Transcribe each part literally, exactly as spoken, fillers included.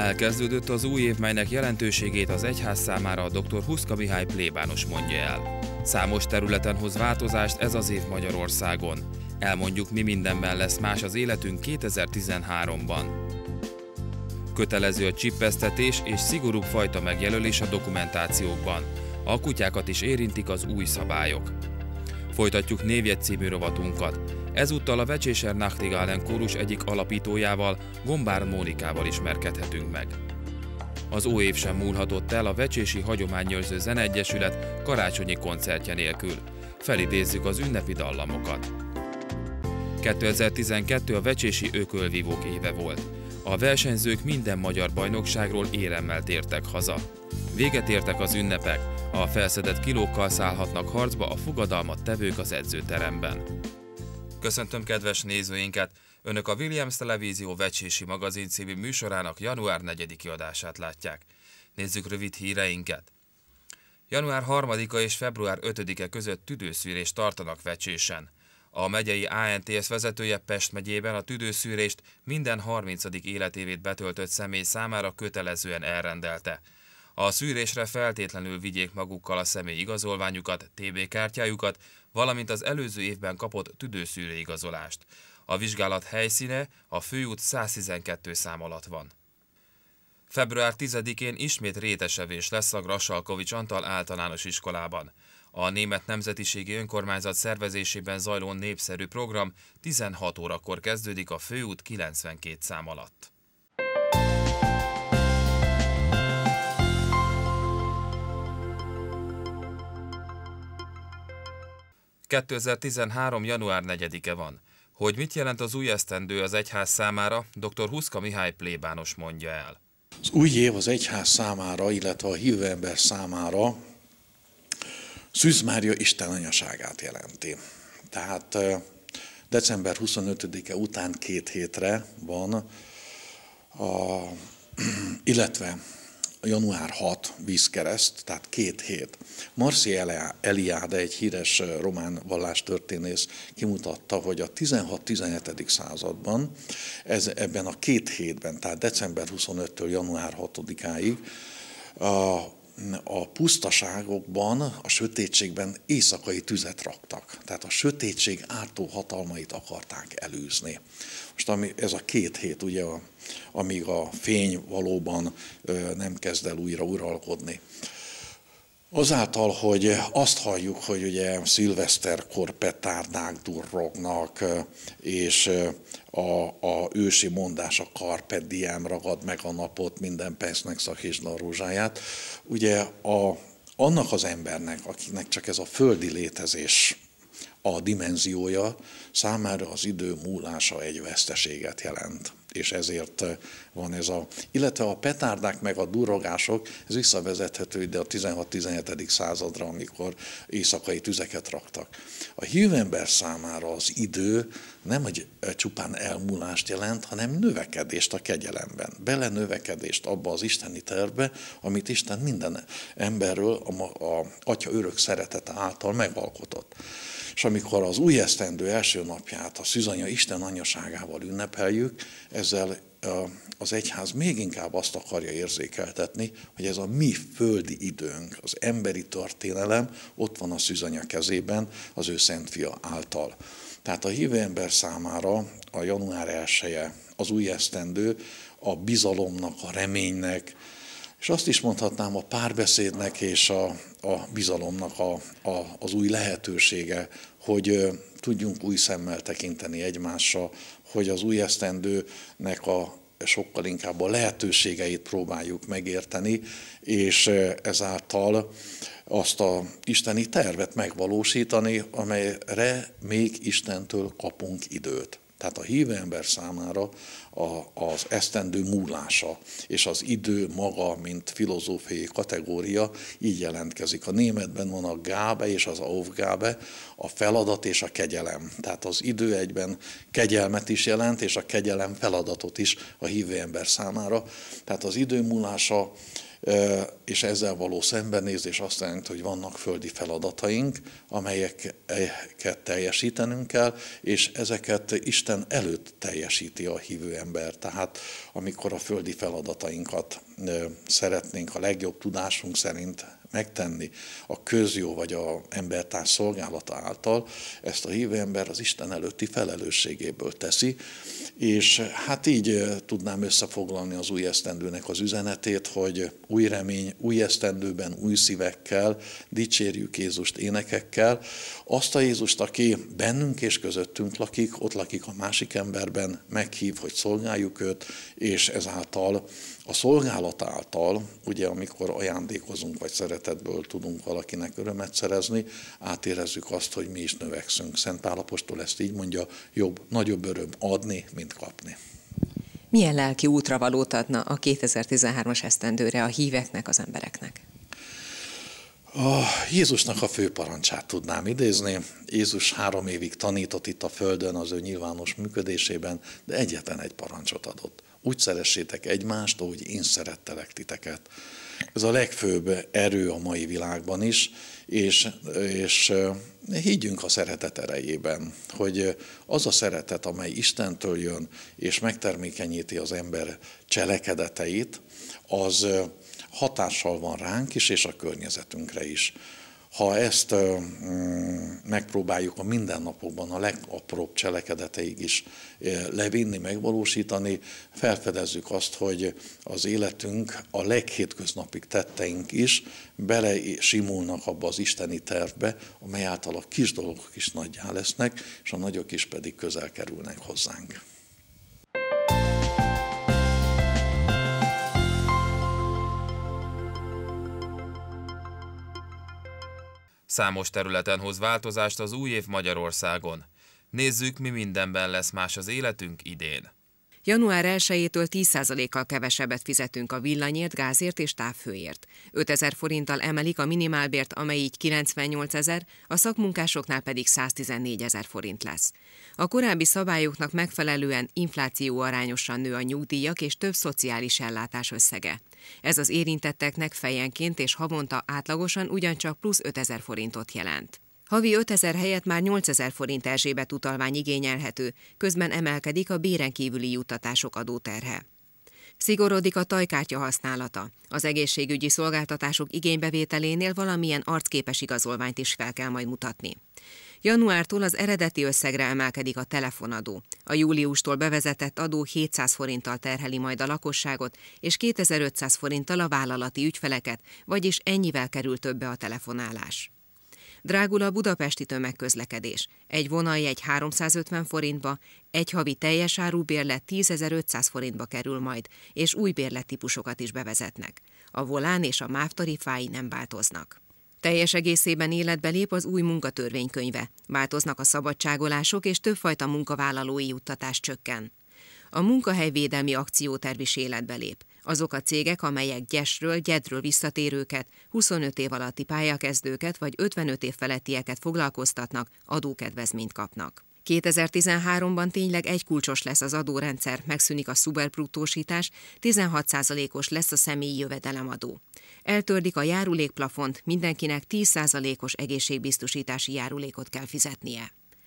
Elkezdődött az új év, melynek jelentőségét az egyház számára a doktor Huszka Mihály plébános mondja el. Számos területen hoz változást ez az év Magyarországon. Elmondjuk, mi mindenben lesz más az életünk kétezer-tizenháromban. Kötelező a csippesztetés és szigorúbb fajta megjelölés a dokumentációkban. A kutyákat is érintik az új szabályok. Folytatjuk Névjegy című rovatunkat. Ezúttal a Vecséser Nachtigálen kórus egyik alapítójával, Gombár Mónikával ismerkedhetünk meg. Az új év sem múlhatott el a Vecsési Hagyományőrző Zeneegyesület karácsonyi koncertje nélkül. Felidézzük az ünnepi dallamokat. kétezer-tizenkettő a vecsési ökölvívók éve volt. A versenyzők minden magyar bajnokságról éremmel tértek haza. Véget értek az ünnepek, a felszedett kilókkal szállhatnak harcba a fogadalmat tevők az edzőteremben. Köszöntöm kedves nézőinket! Önök a Williams Televízió Vecsési Magazin című műsorának január negyediki adását látják. Nézzük rövid híreinket. január harmadika és február ötödike között tüdőszűrést tartanak Vecsésen. A megyei á en té es vezetője Pest megyében a tüdőszűrést minden harmincadik életévét betöltött személy számára kötelezően elrendelte. A szűrésre feltétlenül vigyék magukkal a személy igazolványukat, té bé kártyájukat, valamint az előző évben kapott tüdőszűrő igazolást. A vizsgálat helyszíne a Főút száztizenkettő szám alatt van. február tizedikén ismét rétesevés lesz a Grassalkovich Antal általános iskolában. A német nemzetiségi önkormányzat szervezésében zajló népszerű program tizenhat órakor kezdődik a Főút kilencvenkét szám alatt. kétezer-tizenhárom. január negyedike van. Hogy mit jelent az új esztendő az egyház számára, doktor Huszka Mihály plébános mondja el. Az új év az egyház számára, illetve a hívő ember számára Szűz Mária Isten anyaságát jelenti. Tehát december huszonötödike után két hétre van, a, illetve január hatodika vízkereszt, tehát két hét. Marci Eliade, egy híres román vallástörténész kimutatta, hogy a tizenhat-tizenhetedik században ez, ebben a két hétben, tehát december huszonötödikétől január hatodikáig a a pusztaságokban, a sötétségben éjszakai tüzet raktak. Tehát a sötétség ártó hatalmait akarták elűzni. Most ami, ez a két hét, ugye, amíg a fény valóban nem kezd el újra uralkodni. Azáltal, hogy azt halljuk, hogy ugye szilveszterkor petárdák durrognak, és a, a ősi mondás, a carpe diem, ragad meg a napot, minden percnek szakítsd a rózsáját, ugye a, annak az embernek, akinek csak ez a földi létezés a dimenziója, számára az idő múlása egy veszteséget jelent. És ezért van ez a... Illetve a petárdák meg a durrogások, ez visszavezethető ide a tizenhat-tizenhetedik századra, amikor éjszakai tüzeket raktak. A hívember számára az idő nem egy csupán elmúlást jelent, hanem növekedést a kegyelemben. Belenövekedést abba az isteni tervbe, amit Isten minden emberről a, a Atya örök szeretete által megalkotott. És amikor az új esztendő első napját a szűzanya Isten anyaságával ünnepeljük, ezzel az egyház még inkább azt akarja érzékeltetni, hogy ez a mi földi időnk, az emberi történelem ott van a szűzanya kezében, az ő Szent Fia által. Tehát a hívő ember számára a január elseje, az új esztendő a bizalomnak, a reménynek, és azt is mondhatnám, a párbeszédnek és a, a bizalomnak a, a, az új lehetősége, hogy tudjunk új szemmel tekinteni egymásra, hogy az új esztendőnek a sokkal inkább a lehetőségeit próbáljuk megérteni, és ezáltal azt az isteni tervet megvalósítani, amelyre még Istentől kapunk időt. Tehát a hívő ember számára az esztendő múlása és az idő maga, mint filozófiai kategória így jelentkezik. A németben van a Gabe és az Aufgabe, a feladat és a kegyelem. Tehát az idő egyben kegyelmet is jelent, és a kegyelem feladatot is a hívő ember számára. Tehát az idő múlása és ezzel való szembenézés azt jelenti, hogy vannak földi feladataink, amelyeket teljesítenünk kell, és ezeket Isten előtt teljesíti a hívő ember. Tehát amikor a földi feladatainkat szeretnénk a legjobb tudásunk szerint megtenni a közjó vagy a embertárs szolgálata által, ezt a hívő ember az Isten előtti felelősségéből teszi, és hát így tudnám összefoglalni az új esztendőnek az üzenetét, hogy új remény, új esztendőben, új szívekkel dicsérjük Jézust énekekkel, azt a Jézust, aki bennünk és közöttünk lakik, ott lakik a másik emberben, meghív, hogy szolgáljuk őt, és ezáltal a szolgálat által, ugye amikor ajándékozunk, vagy szeretetből tudunk valakinek örömet szerezni, átérezzük azt, hogy mi is növekszünk. Szent Pál apostol ezt így mondja, jobb, nagyobb öröm adni, mint kapni. Milyen lelki útravalót adna a kétezer-tizenhármas esztendőre a híveknek, az embereknek? A Jézusnak a fő parancsát tudnám idézni. Jézus három évig tanított itt a földön az ő nyilvános működésében, de egyetlen egy parancsot adott. Úgy szeressétek egymást, ahogy én szerettelek titeket. Ez a legfőbb erő a mai világban is, és, és higgyünk a szeretet erejében, hogy az a szeretet, amely Istentől jön, és megtermékenyíti az ember cselekedeteit, az hatással van ránk is, és a környezetünkre is. Ha ezt megpróbáljuk a mindennapokban, a legapróbb cselekedeteig is levinni, megvalósítani, felfedezzük azt, hogy az életünk, a leghétköznapig tetteink is bele simulnak abba az isteni tervbe, amely által a kis dolgok is nagyjá lesznek, és a nagyok is pedig közel kerülnek hozzánk. Számos területen hoz változást az új év Magyarországon. Nézzük, mi mindenben lesz más az életünk idén. január elsejétől tíz százalékkal kevesebbet fizetünk a villanyért, gázért és távhőért. ötezer forinttal emelik a minimálbért, amely így kilencvennyolcezer, a szakmunkásoknál pedig száztizennégyezer forint lesz. A korábbi szabályoknak megfelelően infláció arányosan nő a nyugdíjak és több szociális ellátás összege. Ez az érintetteknek fejenként és havonta átlagosan ugyancsak plusz ötezer forintot jelent. Havi ötezer helyett már nyolcezer forint Erzsébet utalvány igényelhető, közben emelkedik a béren kívüli juttatások adóterhe. Szigorodik a tajkártya használata. Az egészségügyi szolgáltatások igénybevételénél valamilyen arcképes igazolványt is fel kell majd mutatni. Januártól az eredeti összegre emelkedik a telefonadó. A júliustól bevezetett adó hétszáz forinttal terheli majd a lakosságot, és kétezer-ötszáz forinttal a vállalati ügyfeleket, vagyis ennyivel kerül többe a telefonálás. Drágul a budapesti tömegközlekedés. Egy vonaljegy háromszázötven forintba, egy havi teljes áru bérlet tízezer-ötszáz forintba kerül majd, és új bérlettípusokat is bevezetnek. A volán és a MÁV tarifái nem változnak. Teljes egészében életbe lép az új munkatörvénykönyve. Változnak a szabadságolások, és többfajta munkavállalói juttatás csökken. A munkahelyvédelmi akcióterv is életbe lép. Azok a cégek, amelyek gyesről, gyedről visszatérőket, huszonöt év alatti pályakezdőket vagy ötvenöt év felettieket foglalkoztatnak, adókedvezményt kapnak. kétezer-tizenháromban tényleg egykulcsos lesz az adórendszer, megszűnik a szuperbruttosítás, tizenhat százalékos lesz a személyi jövedelemadó. Eltördik a járulékplafont, mindenkinek tíz százalékos egészségbiztosítási járulékot kell fizetnie.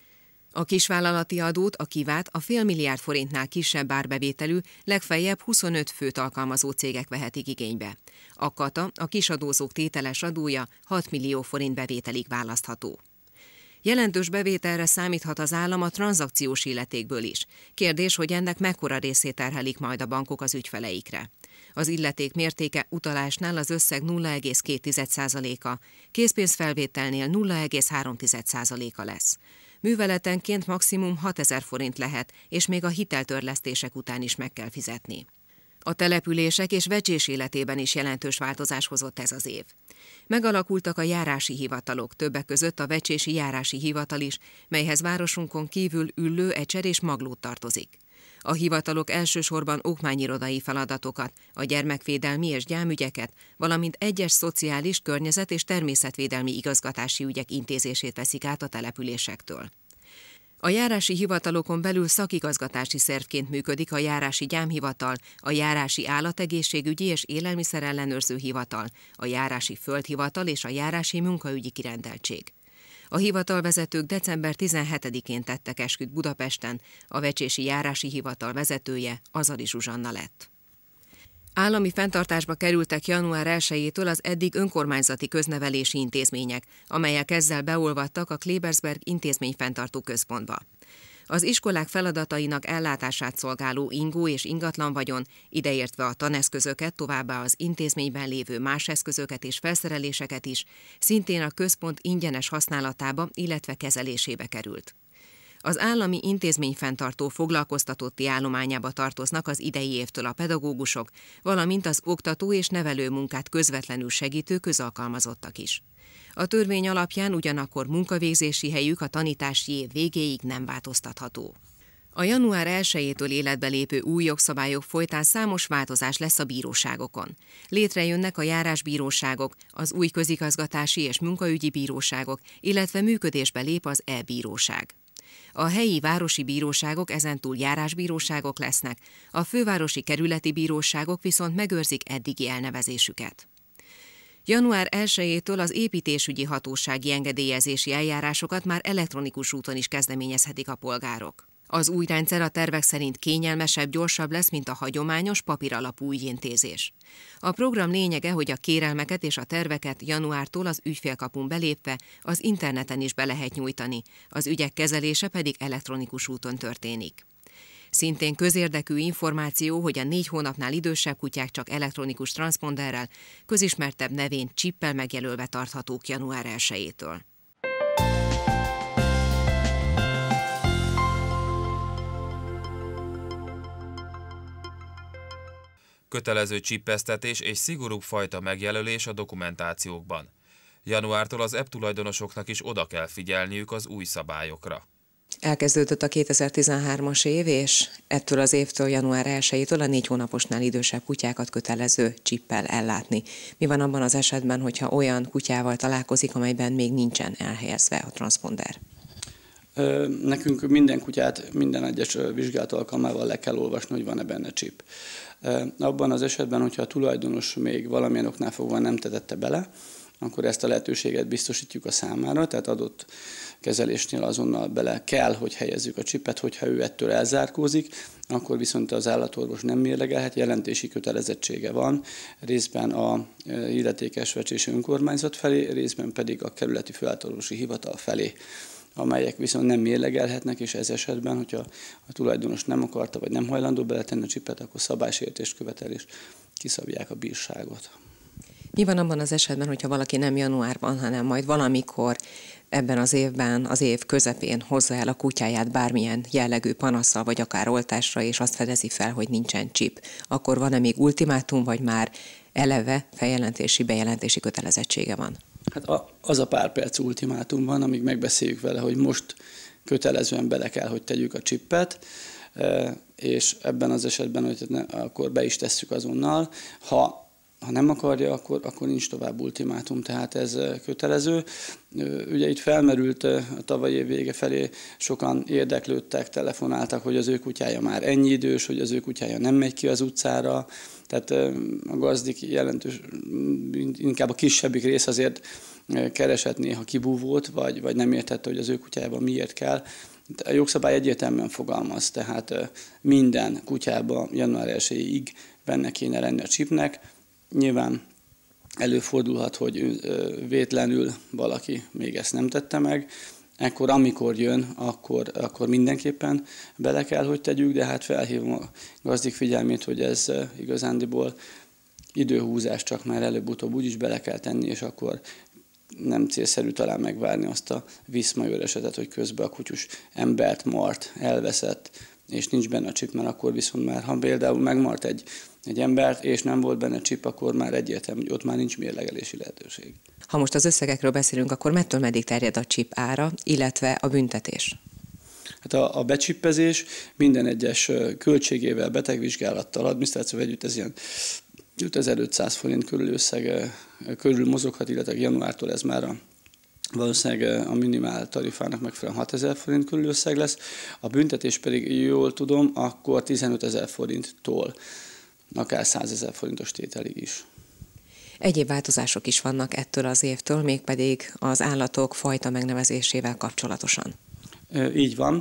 A kisvállalati adót, a kivát, a fél milliárd forintnál kisebb árbevételű, legfeljebb huszonöt főt alkalmazó cégek vehetik igénybe. A kata, a kisadózók tételes adója hat millió forint bevételig választható. Jelentős bevételre számíthat az állam a tranzakciós illetékből is. Kérdés, hogy ennek mekkora részét terhelik majd a bankok az ügyfeleikre. Az illeték mértéke utalásnál az összeg nulla egész két százaléka, készpénzfelvételnél nulla egész három százaléka lesz. Műveletenként maximum hatezer forint lehet, és még a hiteltörlesztések után is meg kell fizetni. A települések és vecsés életében is jelentős változás hozott ez az év. Megalakultak a járási hivatalok, többek között a vecsési járási hivatal is, melyhez városunkon kívül Üllő, Ecser és Maglód tartozik. A hivatalok elsősorban okmányirodai feladatokat, a gyermekvédelmi és gyámügyeket, valamint egyes szociális, környezet és természetvédelmi igazgatási ügyek intézését veszik át a településektől. A járási hivatalokon belül szakigazgatási szervként működik a járási gyámhivatal, a járási állategészségügyi és élelmiszerellenőrző hivatal, a járási földhivatal és a járási munkaügyi kirendeltség. A hivatalvezetők december tizenhetedikén tettek esküt Budapesten, a vecsési járási hivatal vezetője Azali Zsuzsanna lett. Állami fenntartásba kerültek január elsejétől az eddig önkormányzati köznevelési intézmények, amelyek ezzel beolvadtak a Klebersberg intézményfenntartó központba. Az iskolák feladatainak ellátását szolgáló ingó és ingatlan vagyon, ideértve a taneszközöket, továbbá az intézményben lévő más eszközöket és felszereléseket is, szintén a központ ingyenes használatába, illetve kezelésébe került. Az állami intézményfenntartó foglalkoztatotti állományába tartoznak az idei évtől a pedagógusok, valamint az oktató és nevelő munkát közvetlenül segítő közalkalmazottak is. A törvény alapján ugyanakkor munkavégzési helyük a tanítási év végéig nem változtatható. A január elsejétől életbe lépő új jogszabályok folytán számos változás lesz a bíróságokon. Létrejönnek a járásbíróságok, az új közigazgatási és munkaügyi bíróságok, illetve működésbe lép az e-bíróság. A helyi városi bíróságok ezentúl járásbíróságok lesznek, a fővárosi kerületi bíróságok viszont megőrzik eddigi elnevezésüket. január elsejétől az építésügyi hatósági engedélyezési eljárásokat már elektronikus úton is kezdeményezhetik a polgárok. Az új rendszer a tervek szerint kényelmesebb, gyorsabb lesz, mint a hagyományos papíralapú ügyintézés. A program lényege, hogy a kérelmeket és a terveket januártól az ügyfélkapun belépve az interneten is be lehet nyújtani, az ügyek kezelése pedig elektronikus úton történik. Szintén közérdekű információ, hogy a négy hónapnál idősebb kutyák csak elektronikus transzponderrel, közismertebb nevén csippel megjelölve tarthatók január elsejétől. Kötelező csippeztetés és szigorúbb fajta megjelölés a dokumentációkban. Januártól az ep tulajdonosoknak is oda kell figyelniük az új szabályokra. Elkezdődött a kétezer-tizenhármas év, és ettől az évtől, január elsejétől a négy hónaposnál idősebb kutyákat kötelező csippel ellátni. Mi van abban az esetben, hogyha olyan kutyával találkozik, amelyben még nincsen elhelyezve a transzponder? Nekünk minden kutyát minden egyes vizsgálat alkalmával le kell olvasni, hogy van-e benne csip. Abban az esetben, hogyha a tulajdonos még valamilyen oknál fogva nem tetette bele, akkor ezt a lehetőséget biztosítjuk a számára, tehát adott kezelésnél azonnal bele kell, hogy helyezzük a csipet, hogyha ő ettől elzárkózik, akkor viszont az állatorvos nem mérlegelhet, jelentési kötelezettsége van, részben a illetékes vecsési önkormányzat felé, részben pedig a kerületi főállatorvosi hivatal felé, amelyek viszont nem mérlegelhetnek, és ez esetben, hogyha a tulajdonos nem akarta, vagy nem hajlandó beletenni a csipet, akkor szabálysértést követel, és kiszabják a bírságot. Mi van abban az esetben, hogyha valaki nem januárban, hanem majd valamikor ebben az évben, az év közepén hozza el a kutyáját bármilyen jellegű panasszal, vagy akár oltásra, és azt fedezi fel, hogy nincsen csip, akkor van-e még ultimátum, vagy már eleve feljelentési, bejelentési kötelezettsége van? Hát az a pár perc ultimátum van, amíg megbeszéljük vele, hogy most kötelezően bele kell, hogy tegyük a csippet, és ebben az esetben, hogy ne, akkor be is tesszük azonnal. Ha Ha nem akarja, akkor, akkor nincs tovább ultimátum, tehát ez kötelező. Ugye itt felmerült a tavalyi év vége felé, sokan érdeklődtek, telefonáltak, hogy az ő kutyája már ennyi idős, hogy az ő kutyája nem megy ki az utcára. Tehát a gazdik jelentős, inkább a kisebbik rész azért keresett néha kibúvót, vagy, vagy nem értette, hogy az ő kutyájában miért kell. A jogszabály egyértelműen fogalmaz, tehát minden kutyában január elsejéig benne kéne lenni a csipnek. Nyilván előfordulhat, hogy vétlenül valaki még ezt nem tette meg, ekkor amikor jön, akkor, akkor mindenképpen bele kell, hogy tegyük, de hát felhívom a gazdik figyelmét, hogy ez igazándiból időhúzás, csak már előbb-utóbb úgyis bele kell tenni, és akkor nem célszerű talán megvárni azt a viszmajor esetet, hogy közben a kutyus embert mart, elveszett, és nincs benne a csip, mert akkor viszont már, ha például megmart egy, egy embert, és nem volt benne csip, akkor már egyértelmű, hogy ott már nincs mérlegelési lehetőség. Ha most az összegekről beszélünk, akkor mettől meddig terjed a csip ára, illetve a büntetés? Hát a, a becsippezés minden egyes költségével, betegvizsgálattal, adminisztráció együtt ez ilyen ötezer-ötszáz forint körül összeg körül mozoghat, illetve januártól ez már a valószínűleg a minimál tarifának megfelelően hatezer forint körül összeg lesz, a büntetés pedig, jól tudom, akkor tizenötezer forinttól akár százezer forintos tételig is. Egyéb változások is vannak ettől az évtől, mégpedig az állatok fajta megnevezésével kapcsolatosan. Így van.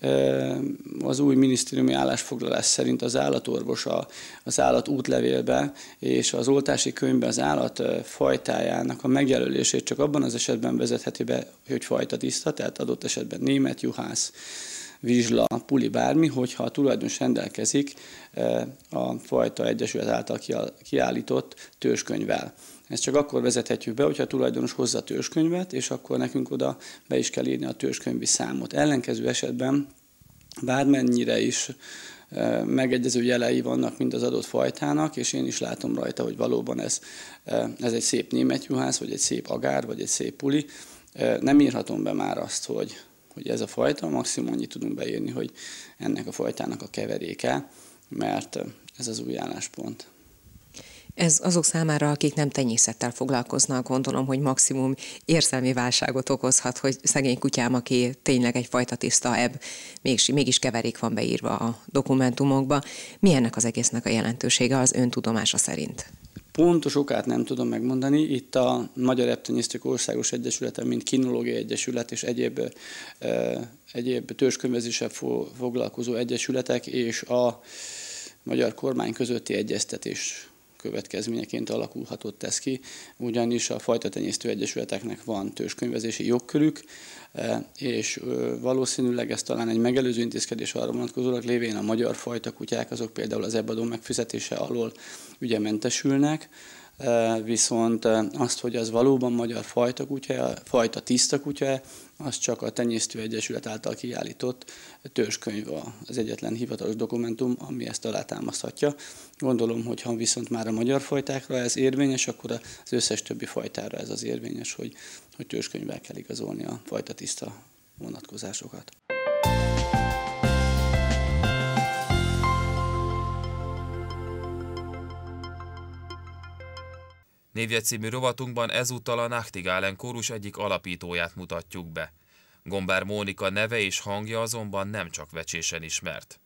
Az új minisztériumi állásfoglalás szerint az állatorvos az állat útlevélbe és az oltási könyvbe az állat fajtájának a megjelölését csak abban az esetben vezetheti be, hogy fajta tiszta, tehát adott esetben német, juhász, vizsla, puli, bármi, hogyha a tulajdonos rendelkezik a fajta egyesület által kiállított törzskönyvvel. Ezt csak akkor vezethetjük be, hogyha a tulajdonos hozza a törzskönyvet, és akkor nekünk oda be is kell írni a törzskönyvi számot. Ellenkező esetben bármennyire is megegyező jelei vannak mind az adott fajtának, és én is látom rajta, hogy valóban ez, ez egy szép német juhász, vagy egy szép agár, vagy egy szép puli. Nem írhatom be már azt, hogy, hogy ez a fajta, maximum annyit tudunk beírni, hogy ennek a fajtának a keveréke, mert ez az új álláspont. Ez azok számára, akik nem tenyészettel foglalkoznak, gondolom, hogy maximum érzelmi válságot okozhat, hogy szegény kutyám, aki tényleg egy fajta tiszta ebb, mégis, mégis keverék van beírva a dokumentumokba. Mi ennek az egésznek a jelentősége az ön tudomása szerint? Pontos okát nem tudom megmondani. Itt a Magyar Ebbtenyésztők Országos Egyesülete, mint Kinológiai Egyesület és egyéb, e, egyéb törzskönyvezéssel foglalkozó egyesületek és a magyar kormány közötti egyeztetés következményeként alakulhatott ez ki, ugyanis a fajtatenyésztő egyesületeknek van törzskönyvezési jogkörük, és valószínűleg ez talán egy megelőző intézkedés arra vonatkozólag, lévén a magyar fajta kutyák, azok például az ebbadó megfizetése alól ugye mentesülnek, viszont azt, hogy az valóban magyar fajta kutya, fajta tiszta kutya, az csak a Tenyésztő Egyesület által kiállított törzskönyv az egyetlen hivatalos dokumentum, ami ezt alátámaszthatja. Gondolom, hogy ha viszont már a magyar fajtákra ez érvényes, akkor az összes többi fajtára ez az érvényes, hogy, hogy törzskönyvvel kell igazolni a fajta tiszta vonatkozásokat. Névjegy című rovatunkban ezúttal a Nachtigálen kórus egyik alapítóját mutatjuk be. Gombár Mónika neve és hangja azonban nem csak vecsésen ismert.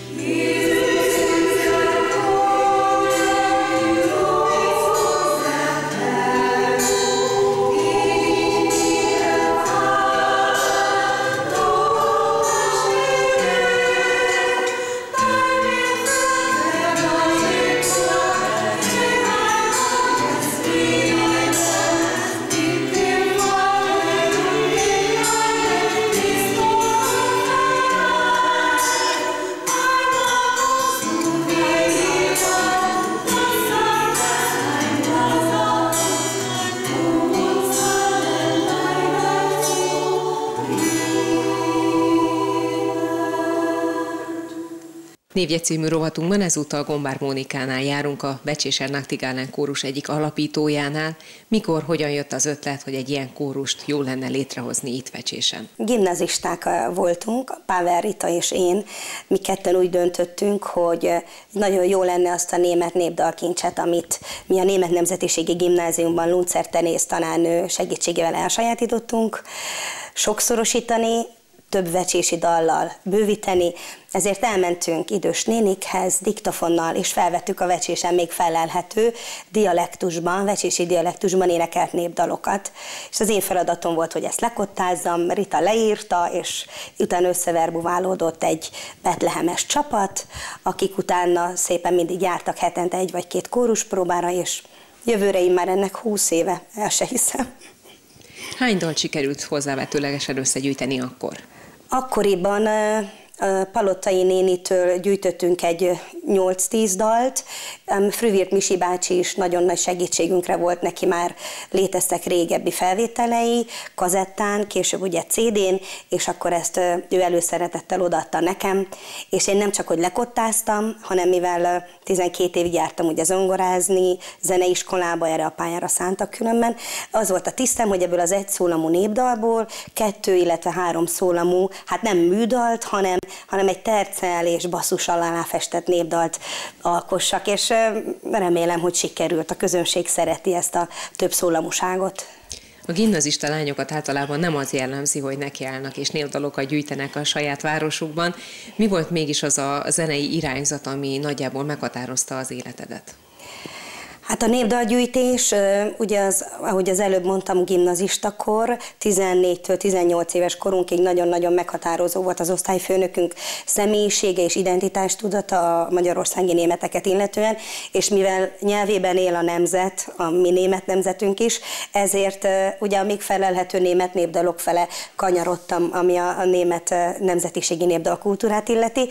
Névjegy című rovatunkban ezúttal Gombár Mónikánál járunk, a Becsésen Nachtigálen kórus egyik alapítójánál. Mikor, hogyan jött az ötlet, hogy egy ilyen kórust jó lenne létrehozni itt Becsésen? Gimnazisták voltunk, Pável Rita és én. Mi ketten úgy döntöttünk, hogy nagyon jó lenne azt a német népdalkincset, amit mi a Német Nemzetiségi Gimnáziumban Luncer Tenész tanárnő segítségével elsajátítottunk, sokszorosítani, több vecsési dallal bővíteni, ezért elmentünk idős nénikhez diktafonnal, és felvettük a vecsésen még felelhető dialektusban, vecsési dialektusban énekelt népdalokat. És az én feladatom volt, hogy ezt lekottázzam, Rita leírta, és utána összeverbuválódott egy betlehemes csapat, akik utána szépen mindig jártak hetente egy vagy két kóruspróbára, és jövőre én már ennek húsz éve, el se hiszem. Hány dalt sikerült hozzávetőlegesen összegyűjteni akkor? Akkoriban Palottai nénitől gyűjtöttünk egy nyolc-tíz dalt. Früvirt Misi bácsi is nagyon nagy segítségünkre volt, neki már léteztek régebbi felvételei, kazettán, később ugye cé dén, és akkor ezt ő előszeretettel odaadta nekem, és én nem csak, hogy lekottáztam, hanem mivel tizenkét évig jártam ugye zongorázni, zeneiskolába, erre a pályára szántak különben, az volt a tisztem, hogy ebből az egy szólamú népdalból kettő, illetve három szólamú, hát nem műdalt, hanem hanem egy tercel és basszussal aláfestett népdalt alkossak, és remélem, hogy sikerült. A közönség szereti ezt a több szólamúságot. A gimnazista lányokat általában nem az jellemzi, hogy nekiállnak és névdalokat gyűjtenek a saját városukban. Mi volt mégis az a zenei irányzat, ami nagyjából meghatározta az életedet? Hát a népdalgyűjtés, ugye az, ahogy az előbb mondtam, gimnazistakor, tizennégytől tizennyolc éves korunkig nagyon-nagyon meghatározó volt az osztályfőnökünk személyisége és identitástudata a magyarországi németeket illetően, és mivel nyelvében él a nemzet, a mi német nemzetünk is, ezért ugye a még felelhető német népdalok fele kanyarodtam, ami a, a német nemzetiségi népdalkultúrát illeti.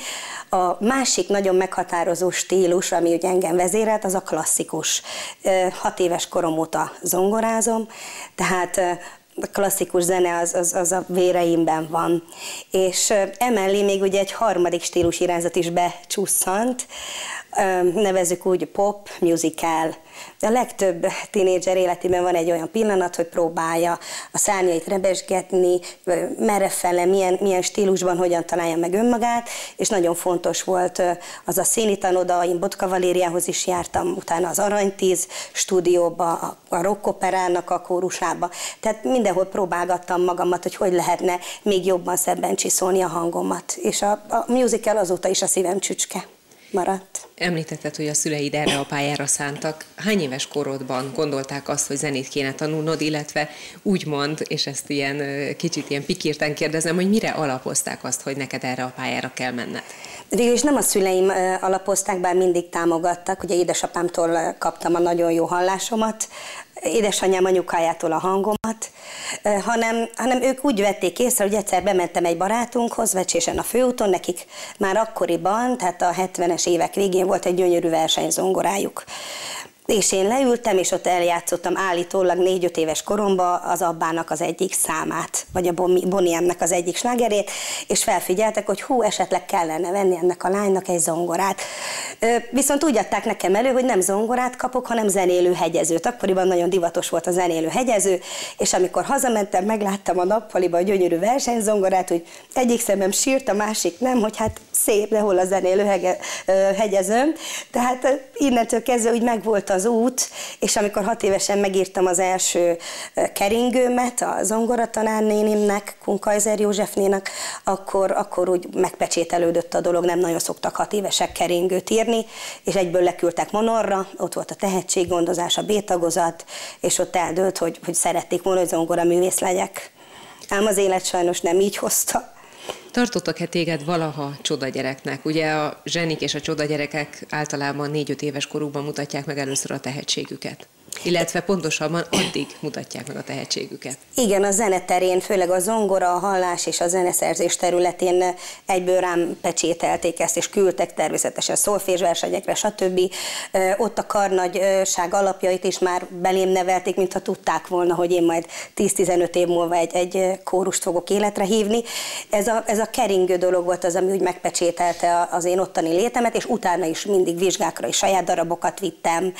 A másik nagyon meghatározó stílus, ami ugye engem vezérelt, az a klasszikus. Hat éves korom óta zongorázom, tehát a klasszikus zene az, az, az a véreimben van. És emellé még ugye egy harmadik stílus irányzat is becsusszant, nevezzük úgy pop, musical. A legtöbb tínédzser életében van egy olyan pillanat, hogy próbálja a szárnyait rebesgetni, merrefele, milyen, milyen stílusban, hogyan találja meg önmagát, és nagyon fontos volt az a szénitanoda, én Botka Valériához is jártam, utána az Aranytíz stúdióba, a rockoperának a kórusába. Tehát mindenhol próbálgattam magamat, hogy hogy lehetne még jobban, szebben csiszolni a hangomat. És a, a musical azóta is a szívem csücske maradt. Említetted, hogy a szüleid erre a pályára szántak. Hány éves korodban gondolták azt, hogy zenét kéne tanulnod, illetve úgymond, és ezt ilyen kicsit ilyen pikírten kérdezem, hogy mire alapozták azt, hogy neked erre a pályára kell menned? Végül is nem a szüleim alapozták, bár mindig támogattak. Ugye édesapámtól kaptam a nagyon jó hallásomat, édesanyám anyukájától a hangomat, hanem, hanem ők úgy vették észre, hogy egyszer bementem egy barátunkhoz, Vecsésen a főúton, nekik már akkoriban, tehát a hetvenes évek végén volt egy gyönyörű versenyzongorájuk. És én leültem, és ott eljátszottam állítólag négy-öt éves koromban az Abbának az egyik számát, vagy a Bonnie M-nek az egyik slágerét, és felfigyeltek, hogy hú, esetleg kellene venni ennek a lánynak egy zongorát. Viszont úgy adták nekem elő, hogy nem zongorát kapok, hanem zenélő hegyezőt. Akkoriban nagyon divatos volt a zenélő hegyező, és amikor hazamentem, megláttam a nappaliban a gyönyörű versenyzongorát, hogy egyik szemem sírt, a másik nem, hogy hát szép, de hol a zenélő hege, hegyezőm. Tehát innentől kezdve úgy megvolt az út, és amikor hat évesen megírtam az első keringőmet a zongoratanárnénimnek, Kunkajzer Józsefnének, akkor, akkor úgy megpecsételődött a dolog, nem nagyon szoktak hat évesek keringőt írni, és egyből leküldtek Monorra, ott volt a tehetséggondozás, a B-tagozat, és ott eldőlt, hogy, hogy szerették volna, hogy zongora művész legyek. Ám az élet sajnos nem így hozta. Tartottak-e téged valaha csodagyereknek? Ugye a zsenik és a csodagyerekek általában négy-öt éves korukban mutatják meg először a tehetségüket. Illetve pontosabban addig mutatják meg a tehetségüket. Igen, a zeneterén, főleg a zongora, a hallás és a zeneszerzés területén egyből rám pecsételték ezt, és küldtek természetesen szolfésversenyekre, stb. Ott a karnagyság alapjait is már belém nevelték, mintha tudták volna, hogy én majd tíz-tizenöt év múlva egy, egy kórust fogok életre hívni. Ez a, ez a keringő dolog volt az, ami úgy megpecsételte az én ottani létemet, és utána is mindig vizsgákra is saját darabokat vittem,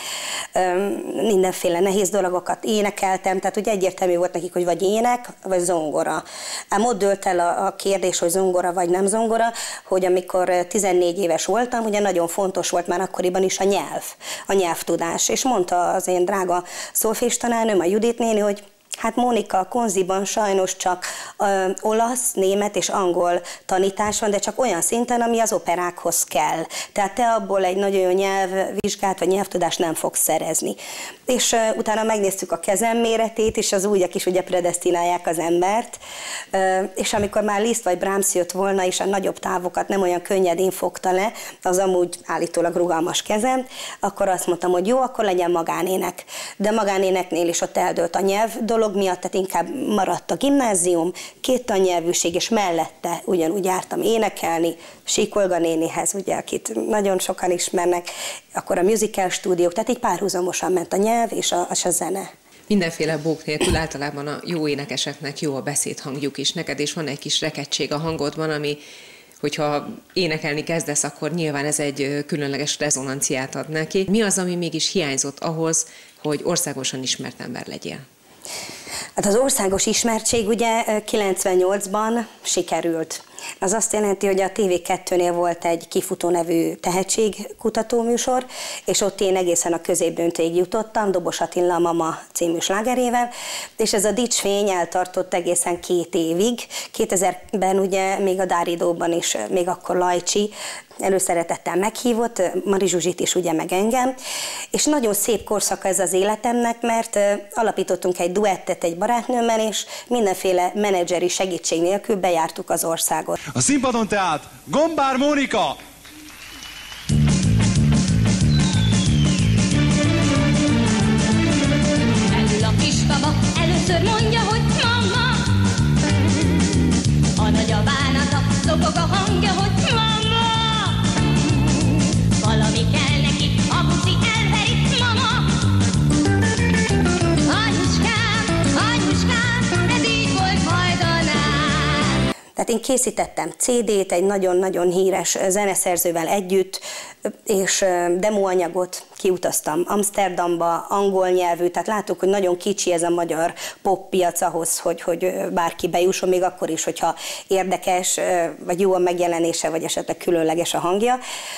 mindenféle nehéz dolgokat énekeltem, tehát ugye egyértelmű volt nekik, hogy vagy ének, vagy zongora. Ám ott dőlt el a, a kérdés, hogy zongora vagy nem zongora, hogy amikor tizennégy éves voltam, ugye nagyon fontos volt már akkoriban is a nyelv, a nyelvtudás. És mondta az én drága szolféstanárnőm, a Judit néni, hogy hát Mónika, a konziban sajnos csak ö, olasz, német és angol tanítás van, de csak olyan szinten, ami az operákhoz kell. Tehát te abból egy nagyon jó nyelvvizsgát vagy nyelvtudást nem fogsz szerezni. És ö, utána megnéztük a kezem méretét, és az ujjak is ugye predesztinálják az embert. Ö, és amikor már Liszt vagy Brahms jött volna, és a nagyobb távokat nem olyan könnyedén fogta le, az amúgy állítólag rugalmas kezem, akkor azt mondtam, hogy jó, akkor legyen magánének. De magánéneknél is ott eldőlt a nyelv dolog miatt, tehát inkább maradt a gimnázium, két tannyelvűség, és mellette ugyanúgy jártam énekelni, Síkolga nénihez, ugye, akit nagyon sokan ismernek, akkor a musical stúdiók, tehát így párhuzamosan ment a nyelv és a, és a zene. Mindenféle bók nélkül általában a jó énekeseknek jó a beszédhangjuk is. Neked is van egy kis rekettség a hangodban, ami, hogyha énekelni kezdesz, akkor nyilván ez egy különleges rezonanciát ad neki. Mi az, ami mégis hiányzott ahhoz, hogy országosan ismert ember legyél? Hát az országos ismertség ugye kilencvennyolcban sikerült. Az azt jelenti, hogy a té vé kettőnél volt egy Kifutó nevű tehetségkutató műsor, és ott én egészen a középdöntőig jutottam, Dobos Attila Mama című slágerével, és ez a dicsfény eltartott egészen két évig. kétezerben ugye még a Dáridóban is, még akkor Lajcsi előszeretettel meghívott, Mari Zsuzsit is ugye meg engem, és nagyon szép korszaka ez az életemnek, mert alapítottunk egy duettet egy barátnőmmel, és mindenféle menedzseri segítség nélkül bejártuk az országot. A színpadon tehát Gombár Mónika! Elül a kisbaba, először mondja, hogy mama. A nagy a bánata, szokog a hangja, hogy mama. Valami kell neki, a buci elverik, mama. Anyuskám, anyuskám, ez így volt hajdanán. Tehát én készítettem cé dét egy nagyon-nagyon híres zeneszerzővel együtt, és demoanyagot, kiutaztam Amsterdamba, angol nyelvű, tehát láttuk, hogy nagyon kicsi ez a magyar poppiac ahhoz, hogy, hogy bárki bejusson, még akkor is, hogyha érdekes, vagy jó a megjelenése, vagy esetleg különleges a hangja.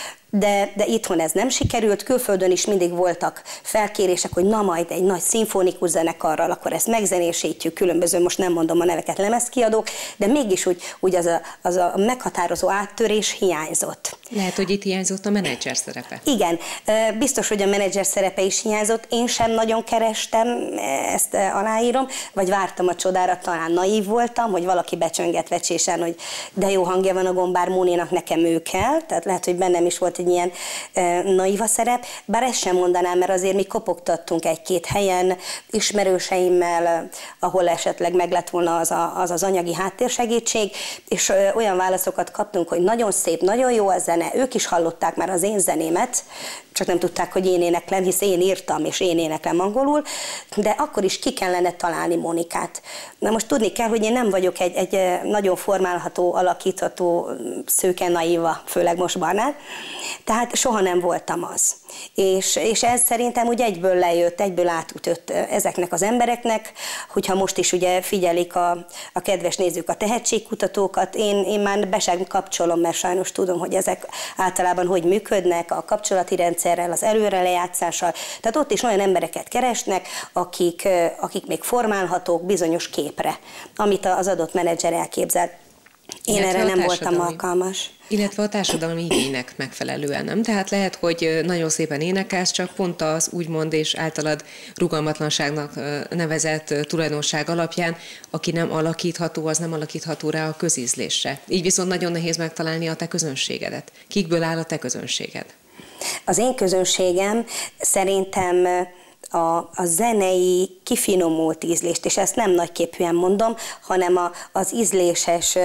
De, de itthon ez nem sikerült, külföldön is mindig voltak felkérések, hogy na majd egy nagy szimfonikus zenekarral, akkor ezt megzenésítjük, különböző, most nem mondom a neveket, lemezkiadók, de mégis úgy, úgy az, a, az a meghatározó áttörés hiányzott. Lehet, hogy itt hiányzott a menedzser szerepe. Igen, biztos, hogy a menedzser szerepe is hiányzott, én sem nagyon kerestem, ezt aláírom, vagy vártam a csodára, talán naív voltam, hogy valaki becsönget vecsésen, hogy de jó hangja van a Gombár Móninak, nekem ő kell, tehát lehet, hogy bennem is volt egy ilyen e, naiva szerep, bár ezt sem mondanám, mert azért mi kopogtattunk egy-két helyen ismerőseimmel, ahol esetleg meg lett volna az a, az, az anyagi háttérsegítség, és e, olyan válaszokat kaptunk, hogy nagyon szép, nagyon jó a zene, ők is hallották már az én zenémet, csak nem tudták, hogy én éneklem, hisz én írtam, és én éneklem angolul, de akkor is ki kellene találni Mónikát. Na most tudni kell, hogy én nem vagyok egy, egy nagyon formálható, alakítható, szőke naíva, főleg most Barnál, tehát soha nem voltam az. És, és ez szerintem úgy egyből lejött, egyből átütött ezeknek az embereknek, hogyha most is ugye figyelik a, a kedves nézők a tehetségkutatókat, én, én már be sem kapcsolom, mert sajnos tudom, hogy ezek általában hogy működnek, a kapcsolati rendszerrel, az előrelejátszással, tehát ott is olyan embereket keresnek, akik, akik még formálhatók bizonyos képre, amit az adott menedzser elképzel. Én Illetve erre nem voltam alkalmas. Illetve a társadalmi igénynek megfelelően, nem? Tehát lehet, hogy nagyon szépen énekelsz, csak pont az úgymond és általad rugalmatlanságnak nevezett tulajdonság alapján, aki nem alakítható, az nem alakítható rá a közízlésre. Így viszont nagyon nehéz megtalálni a te közönségedet. Kikből áll a te közönséged? Az én közönségem szerintem a, a zenei kifinomult ízlést, és ezt nem nagyképűen mondom, hanem a, az ízléses,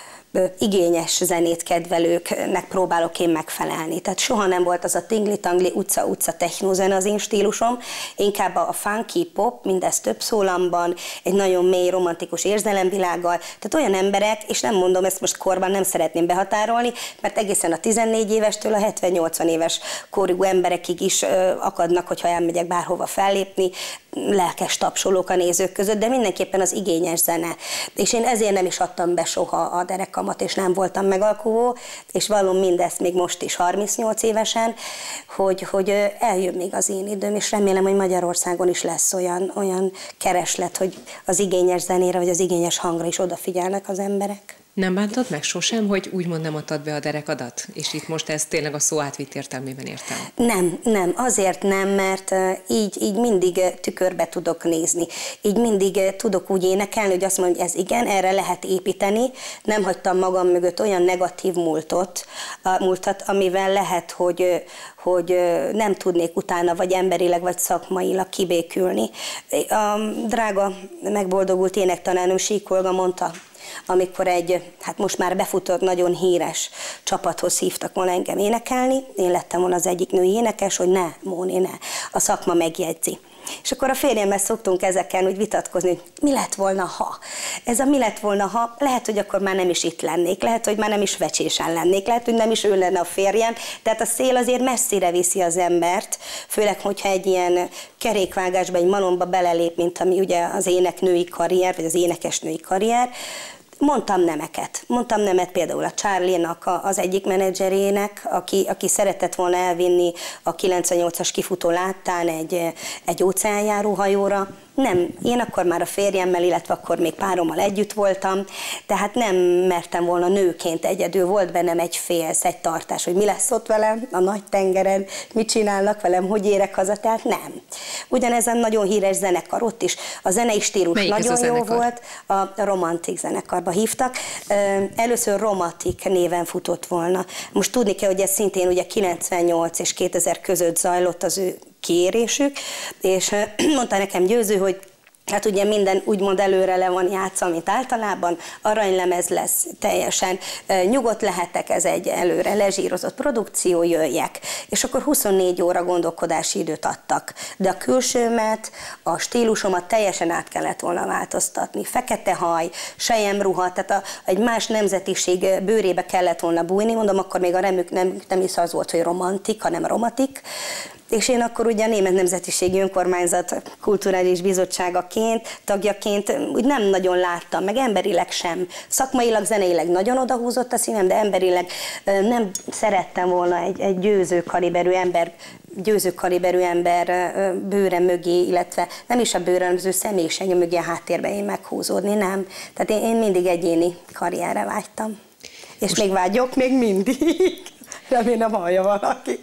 igényes zenét kedvelőknek próbálok én megfelelni. Tehát soha nem volt az a tingli-tangli utca-utca technózene az én stílusom, inkább a funky pop, mindez több szólamban, egy nagyon mély romantikus érzelemvilággal, tehát olyan emberek, és nem mondom ezt most korban, nem szeretném behatárolni, mert egészen a tizennégy évestől a hetven-nyolcvan éves korú emberekig is ö, akadnak, hogyha elmegyek bárhova fellépni, lelkes tapsolók a nézők között, de mindenképpen az igényes zene. És én ezért nem is adtam be soha a derekamat, és nem voltam megalkuvó, és vallom mindezt még most is harmincnyolc évesen, hogy, hogy eljön még az én időm, és remélem, hogy Magyarországon is lesz olyan, olyan kereslet, hogy az igényes zenére, vagy az igényes hangra is odafigyelnek az emberek. Nem bántad meg sosem, hogy úgymond nem adtad be a derekadat? És itt most ezt tényleg a szó átvitt értelmében értem. Nem, nem, azért nem, mert így, így mindig tükörbe tudok nézni. Így mindig tudok úgy énekelni, hogy azt mondom, hogy ez igen, erre lehet építeni. Nem hagytam magam mögött olyan negatív múltot, múltat, amivel lehet, hogy, hogy nem tudnék utána, vagy emberileg, vagy szakmailag kibékülni. A drága, megboldogult énektanárnőm Sík Olga mondta, amikor egy, hát most már befutott, nagyon híres csapathoz hívtak volna engem énekelni, én lettem volna az egyik női énekes, hogy ne, Móni, ne, a szakma megjegyzi. És akkor a férjemmel szoktunk ezeken úgy vitatkozni, hogy mi lett volna, ha. Ez a mi lett volna, ha, lehet, hogy akkor már nem is itt lennék, lehet, hogy már nem is vecsésen lennék, lehet, hogy nem is ő lenne a férjem. Tehát a szél azért messzire viszi az embert, főleg, hogyha egy ilyen kerékvágásba, egy malomba belelép, mint ami ugye az éneknői karrier, vagy az énekesnői karrier. Mondtam nemeket. Mondtam nemet például a Charlie-nak, az egyik menedzserének, aki, aki szeretett volna elvinni a kilencvennyolcas kifutó láttán egy, egy óceánjáró hajóra. Nem, én akkor már a férjemmel, illetve akkor még párommal együtt voltam, tehát nem mertem volna nőként egyedül. Volt bennem egy félsz, egy tartás, hogy mi lesz ott velem a nagy tengeren, mit csinálnak velem, hogy érek haza, tehát nem. Ugyanezen nagyon híres zenekar, ott is a zenei stílus Melyik nagyon a jó zenekar? volt, a Romantik zenekarba hívtak. Először Romantik néven futott volna. Most tudni kell, hogy ez szintén ugye kilencvennyolc és kétezer között zajlott az ő kiérésük, és mondta nekem Győző, hogy hát ugye minden úgymond előre le van játszva, mint általában, aranylemez lesz, teljesen nyugodt lehetek, ez egy előre lezsírozott produkció, jöjjek. És akkor huszonnégy óra gondolkodási időt adtak. De a külsőmet, a stílusomat teljesen át kellett volna változtatni. Fekete haj, selyemruha, tehát a, egy más nemzetiség bőrébe kellett volna bújni, mondom, akkor még a remük nem, nem is az volt, hogy romantik, hanem romatik. És én akkor ugye a Német Nemzetiségi Önkormányzat kulturális bizottságaként, tagjaként úgy nem nagyon láttam, meg emberileg sem. Szakmailag, zeneileg nagyon odahúzott a szívem, de emberileg nem szerettem volna egy, egy győző kaliberű ember, győző kaliberű ember bőre mögé, illetve nem is a bőre, hanem az ő személyisége mögé a háttérbe én meghúzódni, nem. Tehát én, én mindig egyéni karrierre vágytam. És most még vágyok, még mindig. Remélem hallja valaki.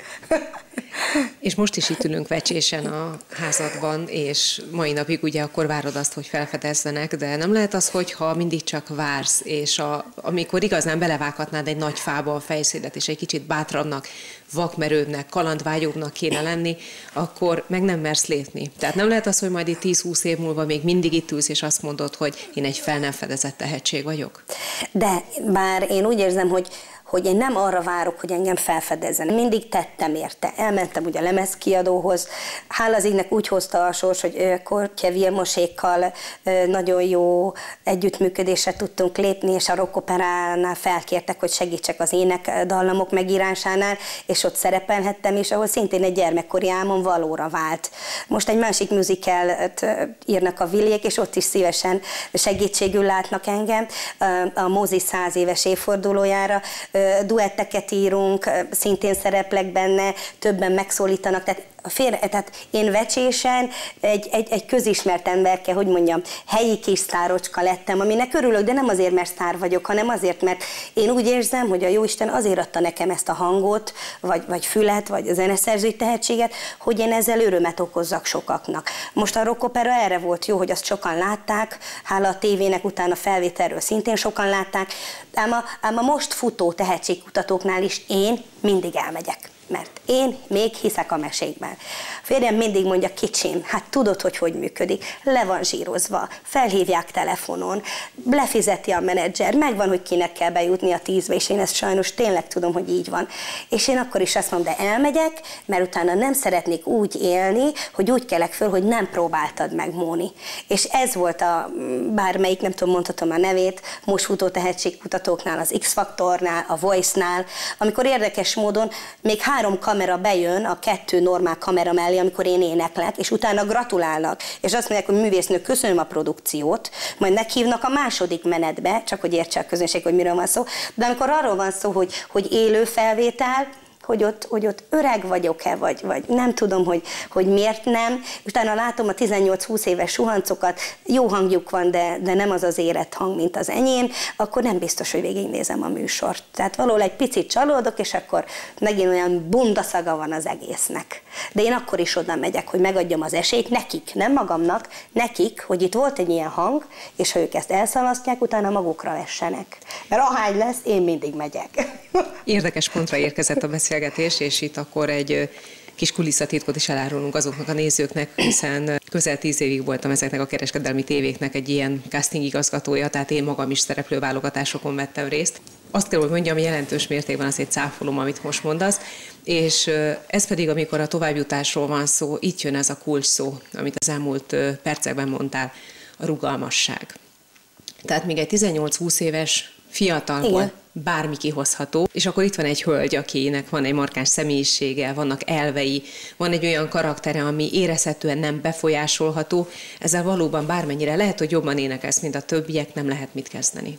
És most is itt ülünk Vecsésen a házadban, és mai napig ugye akkor várod azt, hogy felfedezzenek, de nem lehet az, hogyha mindig csak vársz, és a, amikor igazán belevághatnád egy nagy fába a fejszédet, és egy kicsit bátrabbnak, vakmerőbbnek, kalandvágyóbbnak kéne lenni, akkor meg nem mersz lépni. Tehát nem lehet az, hogy majd itt tíz-húsz év múlva még mindig itt ülsz, és azt mondod, hogy én egy fel nem fedezett tehetség vagyok. De bár én úgy érzem, hogy hogy én nem arra várok, hogy engem felfedezzen. Mindig tettem érte. Elmentem ugye a lemezkiadóhoz. Hála az égnek úgy hozta a sors, hogy Kortje Vilmosékkal nagyon jó együttműködésre tudtunk lépni, és a rockoperánál felkértek, hogy segítsek az énekdallamok megírásánál, és ott szerepelhettem, és ahol szintén egy gyermekkori álmom valóra vált. Most egy másik musicalt írnak a Villiék, és ott is szívesen segítségül látnak engem. A Mózi száz éves évfordulójára duetteket írunk, szintén szereplek benne, többen megszólítanak, tehát, a félre, tehát én Vecsésen egy, egy, egy közismert emberke, hogy mondjam, helyi kis sztárocska lettem, aminek örülök, de nem azért, mert sztár vagyok, hanem azért, mert én úgy érzem, hogy a Jóisten azért adta nekem ezt a hangot, vagy, vagy fület, vagy a zeneszerzői tehetséget, hogy én ezzel örömet okozzak sokaknak. Most a rockopera erre volt jó, hogy azt sokan látták, hála a tévének utána felvételről szintén sokan látták, ám a, ám a most futó tehetségkutatóknál is én mindig elmegyek. Mert én még hiszek a mesékben. A férjem mindig mondja, kicsim, hát tudod, hogy hogy működik. Le van zsírozva, felhívják telefonon, lefizeti a menedzser, megvan, hogy kinek kell bejutni a tízbe, és én ezt sajnos tényleg tudom, hogy így van. És én akkor is azt mondom, de elmegyek, mert utána nem szeretnék úgy élni, hogy úgy kelek föl, hogy nem próbáltad meg, Móni. És ez volt a bármelyik, nem tudom, mondhatom a nevét, most futó tehetségkutatóknál, az X-faktornál, a Voice-nál, amikor érdekes módon még három kamera bejön a kettő normál kamera mellé, amikor én éneklek, és utána gratulálnak, és azt mondják, hogy művésznő, köszönöm a produkciót, majd meghívnak a második menetbe, csak hogy értse a közönség, hogy miről van szó, de amikor arról van szó, hogy, hogy élő felvétel, hogy ott, hogy ott öreg vagyok-e, vagy, vagy nem tudom, hogy, hogy miért nem. Utána látom a tizennyolc-húsz éves suhancokat, jó hangjuk van, de, de nem az az érett hang, mint az enyém, akkor nem biztos, hogy végignézem a műsort. Tehát valahol egy picit csalódok, és akkor megint olyan bundaszaga van az egésznek. De én akkor is oda megyek, hogy megadjam az esélyt nekik, nem magamnak, nekik, hogy itt volt egy ilyen hang, és ha ők ezt elszalasztják, utána magukra vessenek. Mert ahány lesz, én mindig megyek. Érdekes pontra érkezett a beszélgetés, és itt akkor egy kis kulisszatitkot is elárulunk azoknak a nézőknek, hiszen közel tíz évig voltam ezeknek a kereskedelmi tévéknek egy ilyen casting igazgatója, tehát én magam is szereplőválogatásokon vettem részt. Azt kell, hogy mondjam, jelentős mértékben azért cáfolom, amit most mondasz, és ez pedig, amikor a továbbjutásról van szó, itt jön ez a kulcs szó, amit az elmúlt percekben mondtál, a rugalmasság. Tehát még egy tizennyolc-húsz éves fiatalból bármi kihozható, és akkor itt van egy hölgy, akinek van egy markáns személyisége, vannak elvei, van egy olyan karaktere, ami érezhetően nem befolyásolható, ezzel valóban bármennyire lehet, hogy jobban énekelsz, mint a többiek, nem lehet mit kezdeni.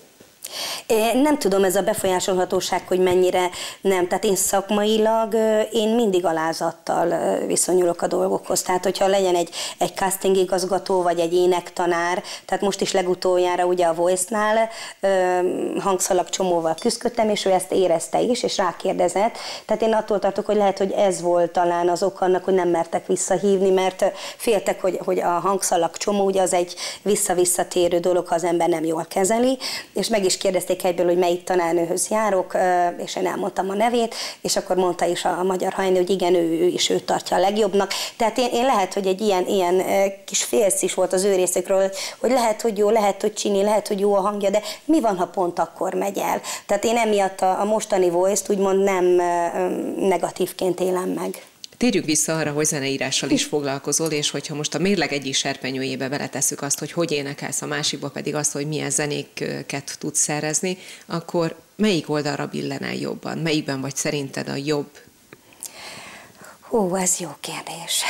Nem tudom, ez a befolyásolhatóság, hogy mennyire nem. Tehát én szakmailag, én mindig alázattal viszonyulok a dolgokhoz. Tehát, hogyha legyen egy, egy casting igazgató, vagy egy énektanár, tehát most is legutoljára ugye a Voice-nál hangszalag csomóval küzdöttem, és ő ezt érezte is, és rákérdezett. Tehát én attól tartok, hogy lehet, hogy ez volt talán az ok annak, hogy nem mertek visszahívni, mert féltek, hogy, hogy a hangszalag csomó, ugye az egy vissza-visszatérő dolog, ha az ember nem jól kezeli, és meg is kérdezték egyből, hogy melyik tanárnőhöz járok, és én elmondtam a nevét, és akkor mondta is a magyar hajnő, hogy igen, ő, ő is őt tartja a legjobbnak. Tehát én, én lehet, hogy egy ilyen, ilyen kis félsz is volt az ő részükről, hogy lehet, hogy jó, lehet, hogy csini, lehet, hogy jó a hangja, de mi van, ha pont akkor megy el? Tehát én emiatt a, a mostani Voice-t úgymond nem negatívként élem meg. Térjük vissza arra, hogy zeneírással is foglalkozol, és hogyha most a mérleg egyik serpenyőjébe beletesszük azt, hogy hogy énekelsz, a másikba pedig azt, hogy milyen zenéket tudsz szerezni, akkor melyik oldalra billen el jobban? Melyikben vagy szerinted a jobb? Hú, ez jó kérdés.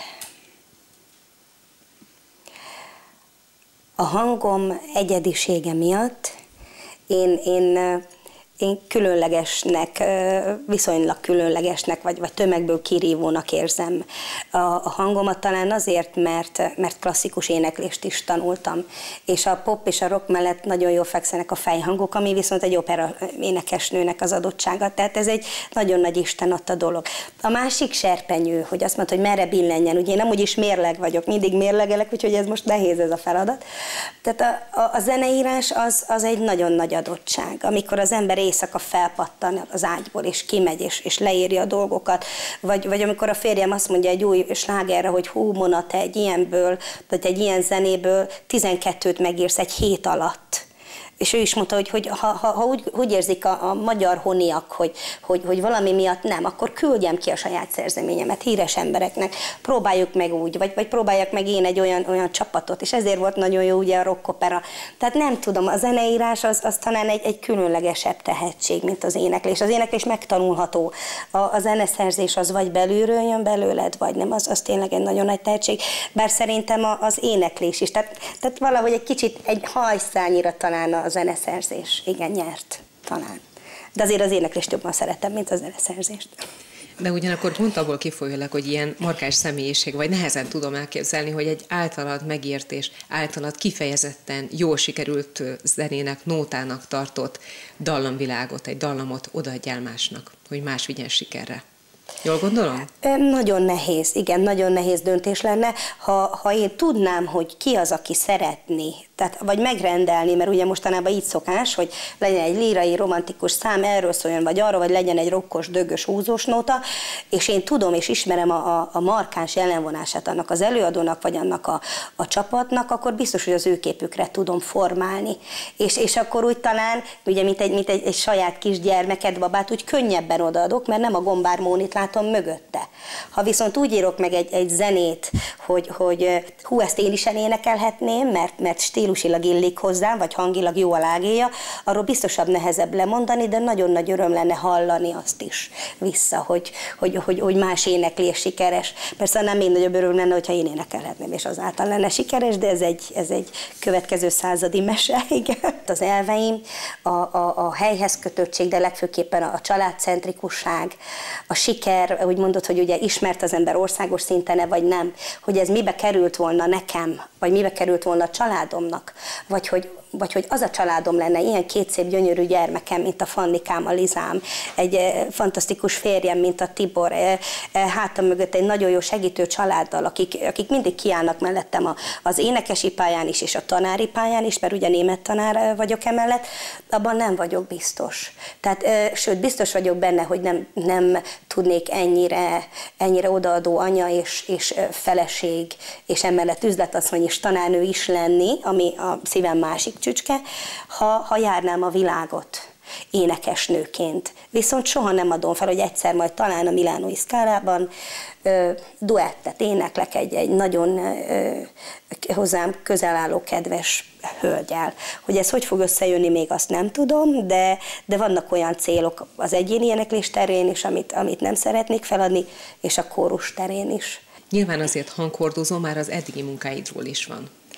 A hangom egyedisége miatt én... én Én különlegesnek, viszonylag különlegesnek, vagy, vagy tömegből kirívónak érzem a, a hangomat, talán azért, mert, mert klasszikus éneklést is tanultam. És a pop és a rock mellett nagyon jól fekszenek a fejhangok, ami viszont egy opera énekesnőnek az adottsága. Tehát ez egy nagyon nagy Isten adta dolog. A másik serpenyő, hogy azt mondta, hogy merre billenjen. Ugye én amúgy is mérleg vagyok, mindig mérlegelek, úgyhogy ez most nehéz ez a feladat. Tehát a, a, a zeneírás az, az egy nagyon nagy adottság. Amikor az ember éjszaka felpattan az ágyból, és kimegy, és, és leírja a dolgokat. Vagy, vagy amikor a férjem azt mondja egy új slágerre, hogy hú, Mona, te egy ilyenből, vagy egy ilyen zenéből tizenkettőt megírsz egy hét alatt. És ő is mondta, hogy, hogy ha, ha, ha úgy, úgy érzik a, a magyar honiak, hogy, hogy, hogy valami miatt nem, akkor küldjem ki a saját szerzeményemet híres embereknek, próbáljuk meg úgy, vagy, vagy próbáljak meg én egy olyan, olyan csapatot, és ezért volt nagyon jó ugye a rockopera. Tehát nem tudom, a zeneírás az, az talán egy, egy különlegesebb tehetség, mint az éneklés. Az éneklés megtanulható. A, a zeneszerzés az vagy belülről jön belőled, vagy nem, az, az tényleg egy nagyon nagy tehetség. Bár szerintem a, az éneklés is. Tehát, tehát valahogy egy kicsit, egy hajszányira talán a zeneszerzés, igen, nyert, talán. De azért az éneklést jobban szeretem, mint a zeneszerzést. De ugyanakkor pont abból kifolyólag, hogy ilyen markáns személyiség, vagy nehezen tudom elképzelni, hogy egy általad megírt és általad kifejezetten jól sikerült zenének, nótának tartott dallamvilágot, egy dallamot odaadjál másnak, hogy más vigyen sikerre. Jól gondolom? Nagyon nehéz, igen, nagyon nehéz döntés lenne, ha, ha én tudnám, hogy ki az, aki szeretné, tehát, vagy megrendelni, mert ugye mostanában így szokás, hogy legyen egy lírai, romantikus szám, erről szóljon, vagy arra, vagy legyen egy rokkos, dögös, húzós nóta, és én tudom és ismerem a, a, a markáns jelenvonását annak az előadónak, vagy annak a, a csapatnak, akkor biztos, hogy az ő képükre tudom formálni. És, és akkor úgy talán, ugye, mint egy, mint egy, egy saját kisgyermeket, babát, úgy könnyebben odaadok, mert nem a Gombár Mónit látom mögötte. Ha viszont úgy írok meg egy, egy zenét, hogy, hogy hú, ezt én is elénekelhetném, mert, mert stílusilag illik hozzám, vagy hangilag jó a lágéja, arról biztosabb nehezebb lemondani, de nagyon nagy öröm lenne hallani azt is vissza, hogy, hogy, hogy, hogy más éneklés sikeres. Persze nem még nagyobb öröm lenne, hogyha én énekelhetném, és azáltal lenne sikeres, de ez egy, ez egy következő századi mese, igen. Az elveim, a, a, a helyhez kötöttség, de legfőképpen a családcentrikusság, a siker, úgy mondod, hogy ugye ismert az ember országos szinten-e, vagy nem, hogy ez mibe került volna nekem, vagy mibe került volna a családomnak, vagy hogy, vagy hogy az a családom lenne, ilyen két szép gyönyörű gyermekem, mint a Fannikám, a Lizám, egy eh, fantasztikus férjem, mint a Tibor, eh, eh, hátam mögött egy nagyon jó segítő családdal, akik, akik mindig kiállnak mellettem a, az énekesi pályán is, és a tanári pályán is, mert ugye német tanár vagyok emellett, abban nem vagyok biztos. Tehát, eh, sőt, biztos vagyok benne, hogy nem, nem tudnék ennyire, ennyire odaadó anya és, és feleség, és emellett üzletasszony és tanárnő is lenni, ami a szívem másik csücske, ha, ha járnám a világot énekesnőként. Viszont soha nem adom fel, hogy egyszer majd talán a Milánói Scalában ö, duettet éneklek egy, egy nagyon ö, hozzám közel álló kedves hölgyel. Hogy ez hogy fog összejönni, még azt nem tudom, de, de vannak olyan célok az egyéni éneklés terén is, amit, amit nem szeretnék feladni, és a kórus terén is. Nyilván azért hangkordozó már az eddigi munkáidról is van.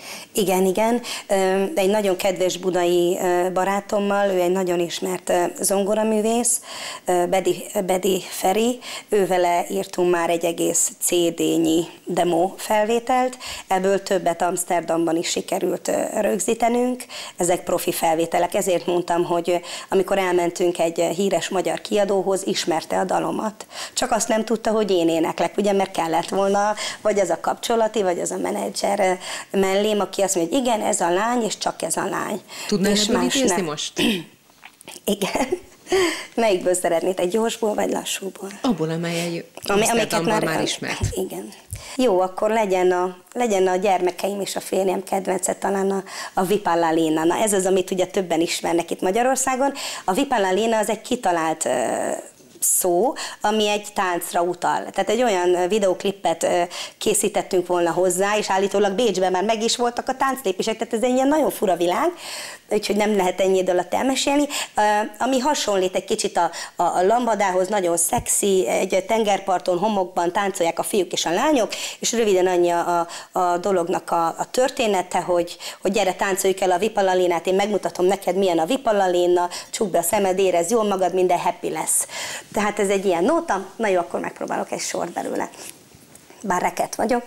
Igen, igen. Egy nagyon kedves budai barátommal, ő egy nagyon ismert zongoraművész, Bedi, Bedi Feri, ővele írtunk már egy egész cé dé-nyi demo felvételt, ebből többet Amsterdamban is sikerült rögzítenünk, ezek profi felvételek, ezért mondtam, hogy amikor elmentünk egy híres magyar kiadóhoz, ismerte a dalomat. Csak azt nem tudta, hogy én éneklek, ugye, mert kellett volna, vagy az a kapcsolati, vagy az a menedzser mellém, aki azt mondja, hogy igen, ez a lány, és csak ez a lány. Tudnál ebből idézni most? Igen. Melyikből szeretnéd? Egy gyorsból, vagy lassúból? Abból, amely Ami, amiket már, már ismert. Igen. Jó, akkor legyen a, legyen a gyermekeim és a férjem kedvence talán a, a Vipalla Lina. Na ez az, amit ugye többen ismernek itt Magyarországon. A Vipalla Lina az egy kitalált uh, szó, ami egy táncra utal. Tehát egy olyan videóklippet készítettünk volna hozzá, és állítólag Bécsben már meg is voltak a tánclépések, tehát ez egy ilyen nagyon fura világ, úgyhogy nem lehet ennyi idő alatt elmesélni, ami hasonlít egy kicsit a, a, a lambadához, nagyon szexi, egy tengerparton, homokban táncolják a fiúk és a lányok, és röviden annyi a, a, a dolognak a, a története, hogy, hogy gyere, táncoljuk el a Vipalla Linát, én megmutatom neked, milyen a Vipalla Lina, csukd be a szemed, érezd jól magad, minden happy lesz. Tehát ez egy ilyen nóta, na jó, akkor megpróbálok egy sort belőle. Bár reket vagyok.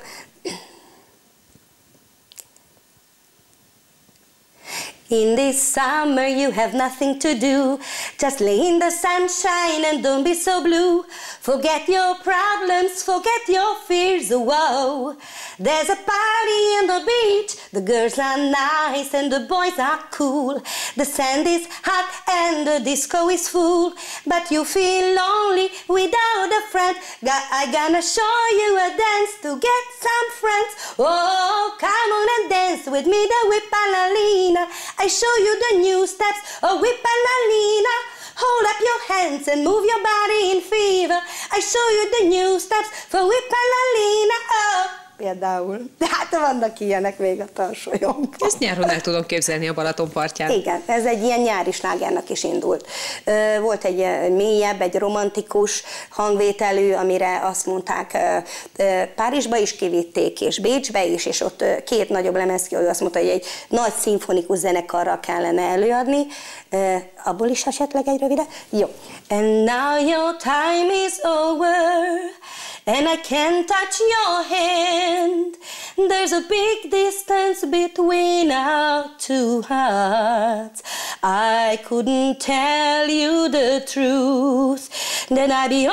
In this summer you have nothing to do, just lay in the sunshine and don't be so blue. Forget your problems, forget your fears, whoa. There's a party on the beach, the girls are nice and the boys are cool. The sand is hot and the disco is full, but you feel lonely without a friend. I'm gonna show you a dance to get some friends. Oh, come on and dance with me, the Vipalla Lina. I show you the new steps of Vipalla Lina. Hold up your hands and move your body in fever. I show you the new steps for Vipalla Lina. Oh, például. De hát vannak ilyenek még a tarsolyom. Ezt nyáron el tudom képzelni a Balaton partján. Igen, ez egy ilyen nyári slágernak is indult. Volt egy mélyebb, egy romantikus hangvételű, amire azt mondták, Párizsba is kivitték, és Bécsbe is, és ott két nagyobb lemezkiadó azt mondta, hogy egy nagy szimfonikus zenekarral kellene előadni. Abból is esetleg egy rövidet? Jó. And now your time is over, and I can't touch your hand. There's a big distance between our two hearts. I couldn't tell you the truth, that I'd be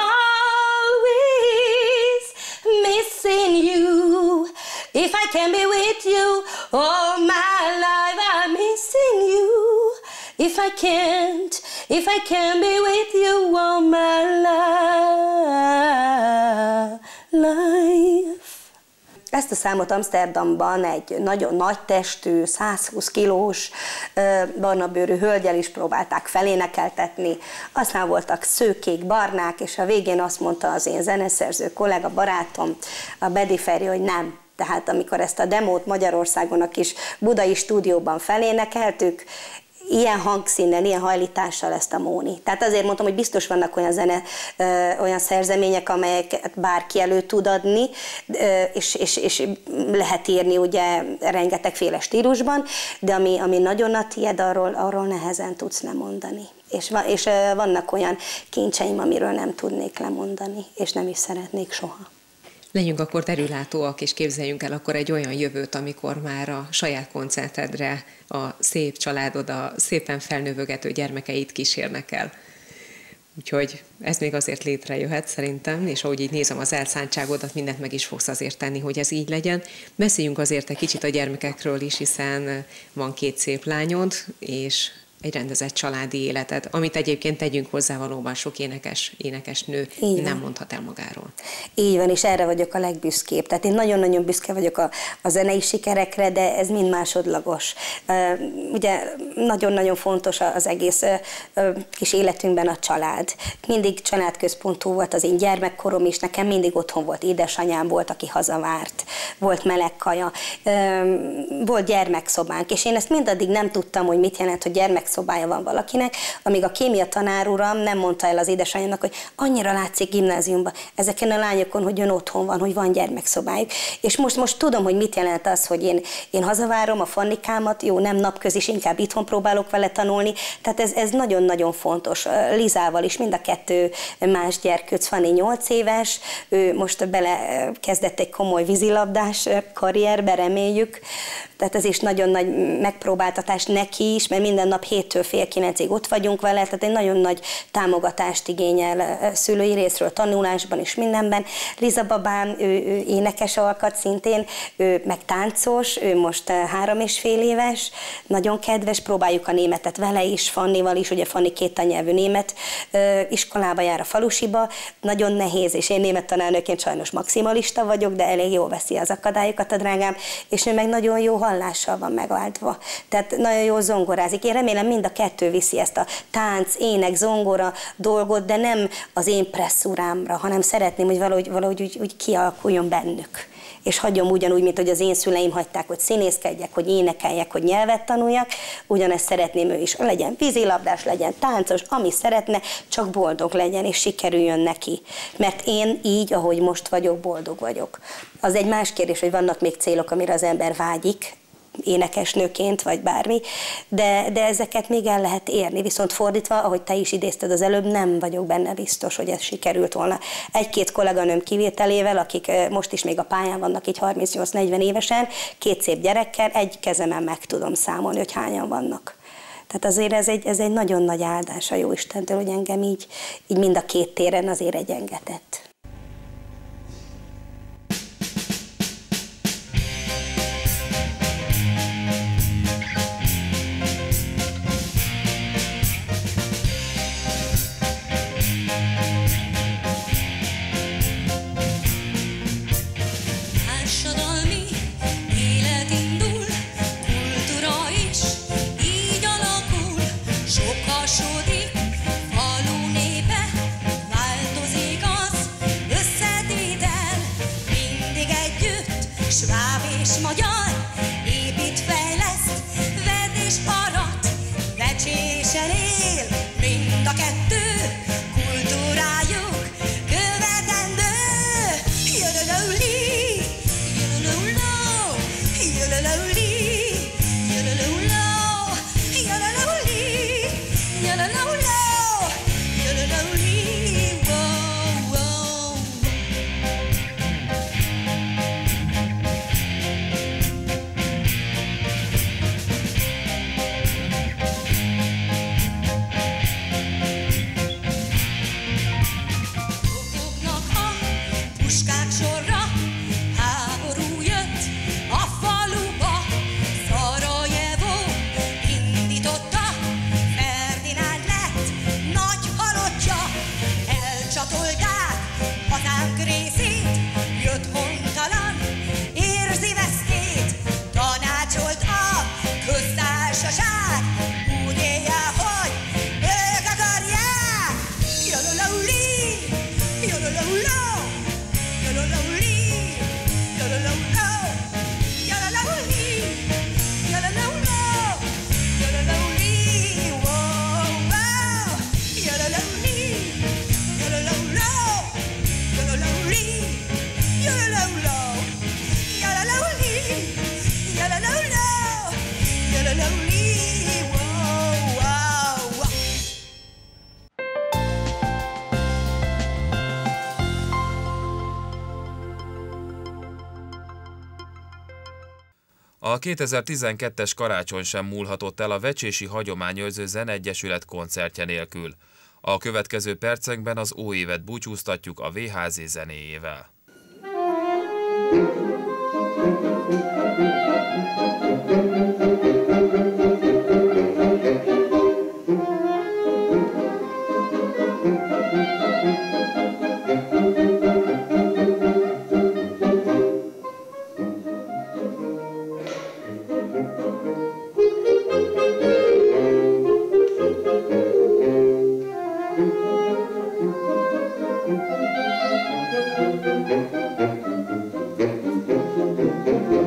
always missing you. If I can be with you all my life, I'm missing you. If I can't, if I can be with you all my life. Ezt a számot Amsterdamban egy nagyon nagy testű, százhúsz kilós barna bőrű hölgyel is próbálták felénekeltetni. Aztán voltak szőkék, barnák, és a végén azt mondta az én zeneszerző kollega, barátom, a Bedi Feri, hogy nem. Tehát amikor ezt a demót Magyarországon a kis budai stúdióban felénekeltük, ilyen hangszínnel, ilyen hajlítással ezt a Móni. Tehát azért mondtam, hogy biztos vannak olyan zene, olyan szerzemények, amelyeket bárki elő tud adni, és, és, és lehet írni ugye rengetegféle stílusban, de ami, ami nagyon a tied, arról, arról nehezen tudsz lemondani. És, és vannak olyan kincseim, amiről nem tudnék lemondani, és nem is szeretnék soha. Legyünk akkor derülátóak, és képzeljünk el akkor egy olyan jövőt, amikor már a saját koncertedre a szép családod, a szépen felnövögető gyermekeit kísérnek el. Úgyhogy ez még azért létrejöhet szerintem, és ahogy így nézem az elszántságodat, mindent meg is fogsz azért tenni, hogy ez így legyen. Beszéljünk azért egy kicsit a gyermekekről is, hiszen van két szép lányod, és egy rendezett családi életed, amit egyébként tegyünk hozzá, valóban sok énekes, énekesnő nem mondhat el magáról. Így van, és erre vagyok a legbüszkébb. Tehát én nagyon-nagyon büszke vagyok a, a zenei sikerekre, de ez mind másodlagos. Uh, ugye nagyon-nagyon fontos az egész uh, kis életünkben a család. Mindig családközpontú volt az én gyermekkorom is, nekem mindig otthon volt édesanyám, volt, aki hazavárt, volt meleg kaja, uh, volt gyermekszobánk, és én ezt mindaddig nem tudtam, hogy mit jelent, hogy gyermek gyermekszobája van valakinek, amíg a kémia tanár uram nem mondta el az édesanyjának, hogy annyira látszik gimnáziumban ezeken a lányokon, hogy ön otthon van, hogy van gyermekszobájuk. És most, most tudom, hogy mit jelent az, hogy én, én hazavárom a Fannikámat, jó, nem napközis, inkább itthon próbálok vele tanulni, tehát ez, ez nagyon-nagyon fontos. Lizával is mind a kettő más gyerkőc, Fanni nyolc éves, ő most belekezdett egy komoly vízilabdás karrierbe, reméljük. Tehát ez is nagyon nagy megpróbáltatás neki is, mert minden nap héttől fél kilencig ott vagyunk vele, tehát egy nagyon nagy támogatást igényel szülői részről, tanulásban és mindenben. Liza babám, ő, ő énekes alkat szintén, ő meg táncos, ő most három és fél éves, nagyon kedves, próbáljuk a németet vele is, Fannival is, ugye Fanni két tannyelvű német iskolába jár a falusiba, nagyon nehéz, és én német tanárnőként sajnos maximalista vagyok, de elég jól veszi az akadályokat a drágám, és ő meg nagyon jó hallással van megoldva. Tehát nagyon jól zongorázik. Én remélem mind a kettő viszi ezt a tánc, ének, zongora dolgot, de nem az én presszúrámra, hanem szeretném, hogy valahogy, valahogy úgy, úgy kialakuljon bennük. És hagyom ugyanúgy, mint hogy az én szüleim hagyták, hogy színészkedjek, hogy énekeljek, hogy nyelvet tanuljak, ugyanezt szeretném ő is. Legyen vízilabdás, legyen táncos, ami szeretne, csak boldog legyen, és sikerüljön neki. Mert én így, ahogy most vagyok, boldog vagyok. Az egy más kérdés, hogy vannak még célok, amire az ember vágyik, énekesnőként, vagy bármi, de, de ezeket még el lehet érni. Viszont fordítva, ahogy te is idézted az előbb, nem vagyok benne biztos, hogy ez sikerült volna. Egy-két kolléganőm kivételével, akik most is még a pályán vannak, így harmincnyolc-negyven évesen, két szép gyerekkel, egy kezemen meg tudom számolni, hogy hányan vannak. Tehát azért ez egy, ez egy nagyon nagy áldás a Jóistentől, hogy engem így, így mind a két téren azért egyengetett. Sváb és magyar, épít, fejleszt, ved és arat, vecsésen él, mind a kettő, kultúrájuk követendő. Jödölöli, jödölöló, jödölöli, jödölöló, jödölöli, jödölöló, jödölöli, wow, wow. A kétezer-tizenkettes karácsony sem múlhatott el a Vecsési Hagyományőrző Zeneegyesület koncertje nélkül. A következő percekben az óévet búcsúztatjuk a vé há zé zenéjével. Thank you.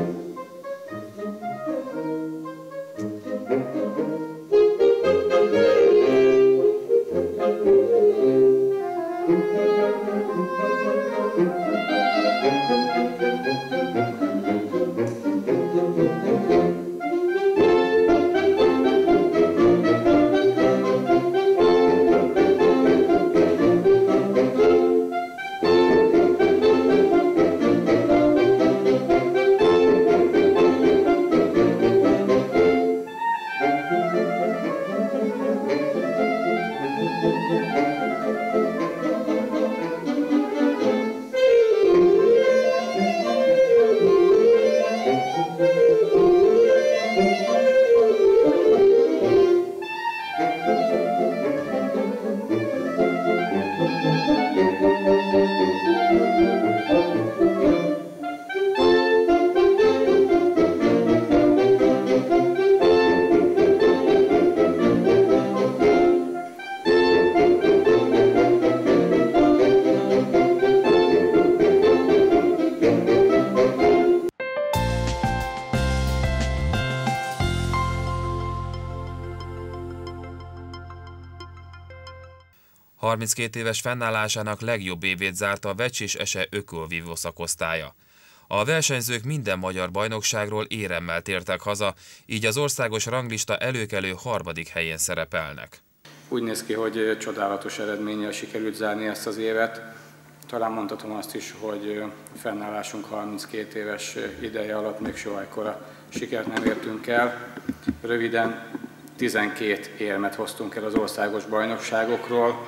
harminckét éves fennállásának legjobb évét zárta a Vecsés Ese ökölvívó szakosztálya. A versenyzők minden magyar bajnokságról éremmel tértek haza, így az országos ranglista előkelő harmadik helyén szerepelnek. Úgy néz ki, hogy csodálatos eredménnyel sikerült zárni ezt az évet. Talán mondhatom azt is, hogy fennállásunk harminckét éves ideje alatt még soha ekkora sikert nem értünk el. Röviden tizenkét érmet hoztunk el az országos bajnokságokról.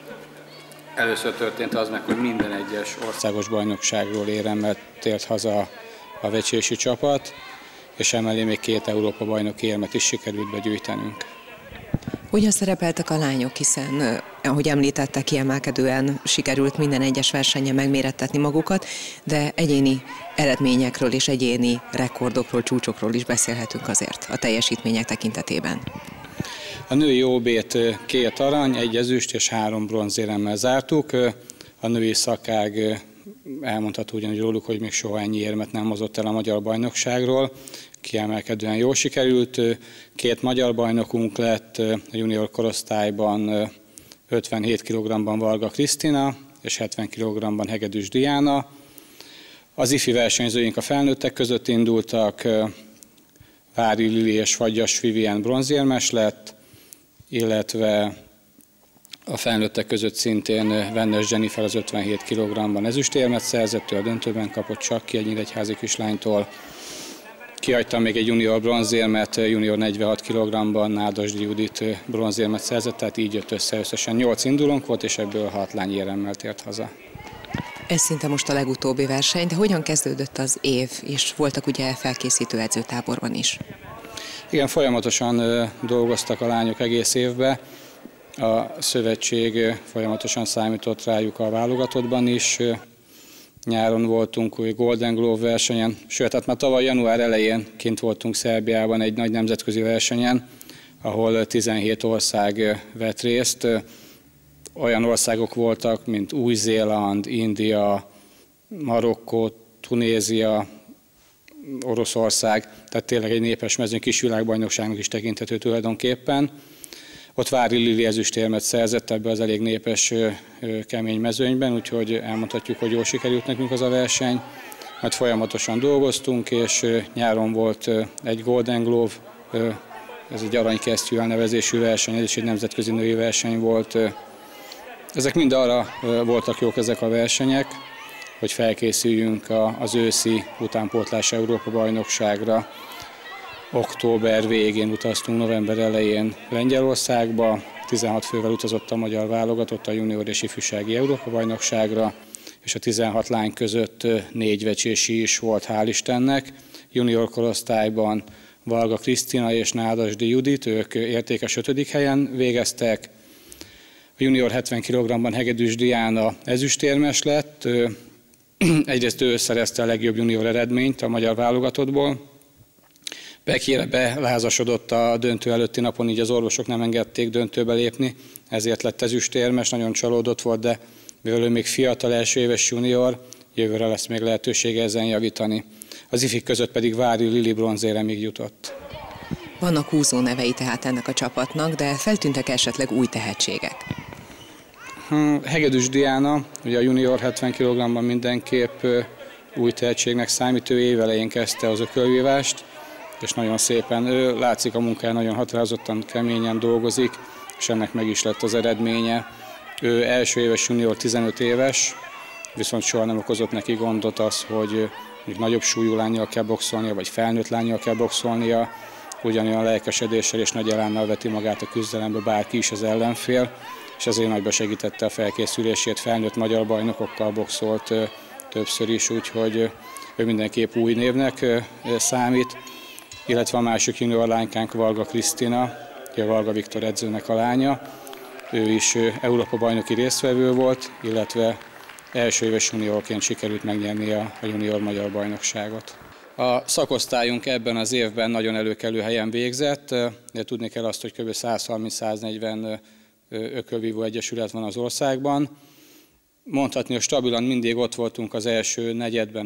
Először történt az meg, hogy minden egyes országos bajnokságról éremmel tért haza a vecsési csapat, és emellé még két Európa bajnoki érmet is sikerült begyűjtenünk. Hogyan szerepeltek a lányok, hiszen, ahogy említette, kiemelkedően sikerült minden egyes versenyen megmérettetni magukat, de egyéni eredményekről és egyéni rekordokról, csúcsokról is beszélhetünk azért a teljesítmények tekintetében. A női ó bét két arany, egy ezüst és három bronzéremmel zártuk. A női szakág elmondható ugyanúgy róluk, hogy még soha ennyi érmet nem hozott el a magyar bajnokságról. Kiemelkedően jól sikerült. Két magyar bajnokunk lett a junior korosztályban, ötvenhét kilogrammban Varga Krisztina és hetven kilogrammban Hegedűs Diana. Az ifi versenyzőink a felnőttek között indultak, Vári Lili és Fagyas Vivien bronzérmes lett, illetve a felnőttek között szintén Vennes Jennifer az ötvenhét kilogrammban ezüstérmet szerzett, ő a döntőben kapott csak ki egy nyíregyházi kislánytól. Kihagytam még egy junior bronzérmet, junior negyvenhat kilogrammban Nádasdy Judit bronzérmet szerzett, tehát így jött össze, összesen nyolc indulónk volt, és ebből hat lány éremmel tért haza. Ez szinte most a legutóbbi verseny, de hogyan kezdődött az év, és voltak ugye felkészítő edzőtáborban is? Igen, folyamatosan dolgoztak a lányok egész évben. A szövetség folyamatosan számított rájuk a válogatottban is. Nyáron voltunk új Golden Glove versenyen, sőt, hát már tavaly január elején kint voltunk Szerbiában egy nagy nemzetközi versenyen, ahol tizenhét ország vett részt. Olyan országok voltak, mint Új-Zéland, India, Marokkó, Tunézia, Oroszország, tehát tényleg egy népes mezőny, kis világbajnokságnak is tekinthető tulajdonképpen. Ott Vári Lili ezüstérmet szerzett ebbe az elég népes, kemény mezőnyben, úgyhogy elmondhatjuk, hogy jól sikerült nekünk az a verseny. Majd folyamatosan dolgoztunk, és nyáron volt egy Golden Glove, ez egy aranykesztyű elnevezésű verseny, ez is egy nemzetközi női verseny volt. Ezek mind arra voltak jók ezek a versenyek, hogy felkészüljünk az őszi utánpótlás Európa-bajnokságra. Október végén utaztunk, november elején Lengyelországba, tizenhat fővel utazott a magyar válogatott a junior és ifjúsági Európa-bajnokságra, és a tizenhat lány között négy vecsési is volt, hál' Istennek. Junior korosztályban Varga Krisztina és Nádasdy Judit, ők értékes ötödik helyen végeztek. A junior hetven kilogrammban Hegedűs Diana ezüstérmes lett, egyrészt ő szerezte a legjobb junior eredményt a magyar válogatottból. Bekére belázasodott a döntő előtti napon, így az orvosok nem engedték döntőbe lépni, ezért lett ezüstérmes, nagyon csalódott volt, de mivel ő még fiatal első éves junior, jövőre lesz még lehetősége ezen javítani. Az ifik között pedig Vári Lili bronzéremig jutott. Vannak húzó nevei tehát ennek a csapatnak, de feltűntek esetleg új tehetségek? Hegedűs Diana, ugye a junior hetven kilogrammban mindenképp új tehetségnek számít, ő évelején kezdte az ökölvívást, és nagyon szépen ő látszik a munkája, nagyon határozottan, keményen dolgozik, és ennek meg is lett az eredménye. Ő első éves junior, tizenöt éves, viszont soha nem okozott neki gondot az, hogy még nagyobb súlyú lánnyal kell boxolnia, vagy felnőtt lánnyal kell boxolnia, ugyanolyan lelkesedéssel és nagy elánnal veti magát a küzdelembe bárki is az ellenfél, és ezért nagyban segítette a felkészülését, felnőtt magyar bajnokokkal boxolt többször is, úgyhogy ő mindenképp új névnek számít, illetve a másik junior lánykánk Varga Krisztina, a Varga Viktor edzőnek a lánya. Ő is Európa-bajnoki résztvevő volt, illetve első éves juniorként sikerült megnyerni a junior magyar bajnokságot. A szakosztályunk ebben az évben nagyon előkelő helyen végzett, de tudni kell azt, hogy kb. száz harminc-száz negyven ökölvívó egyesület van az országban. Mondhatni, hogy stabilan mindig ott voltunk az első negyedben,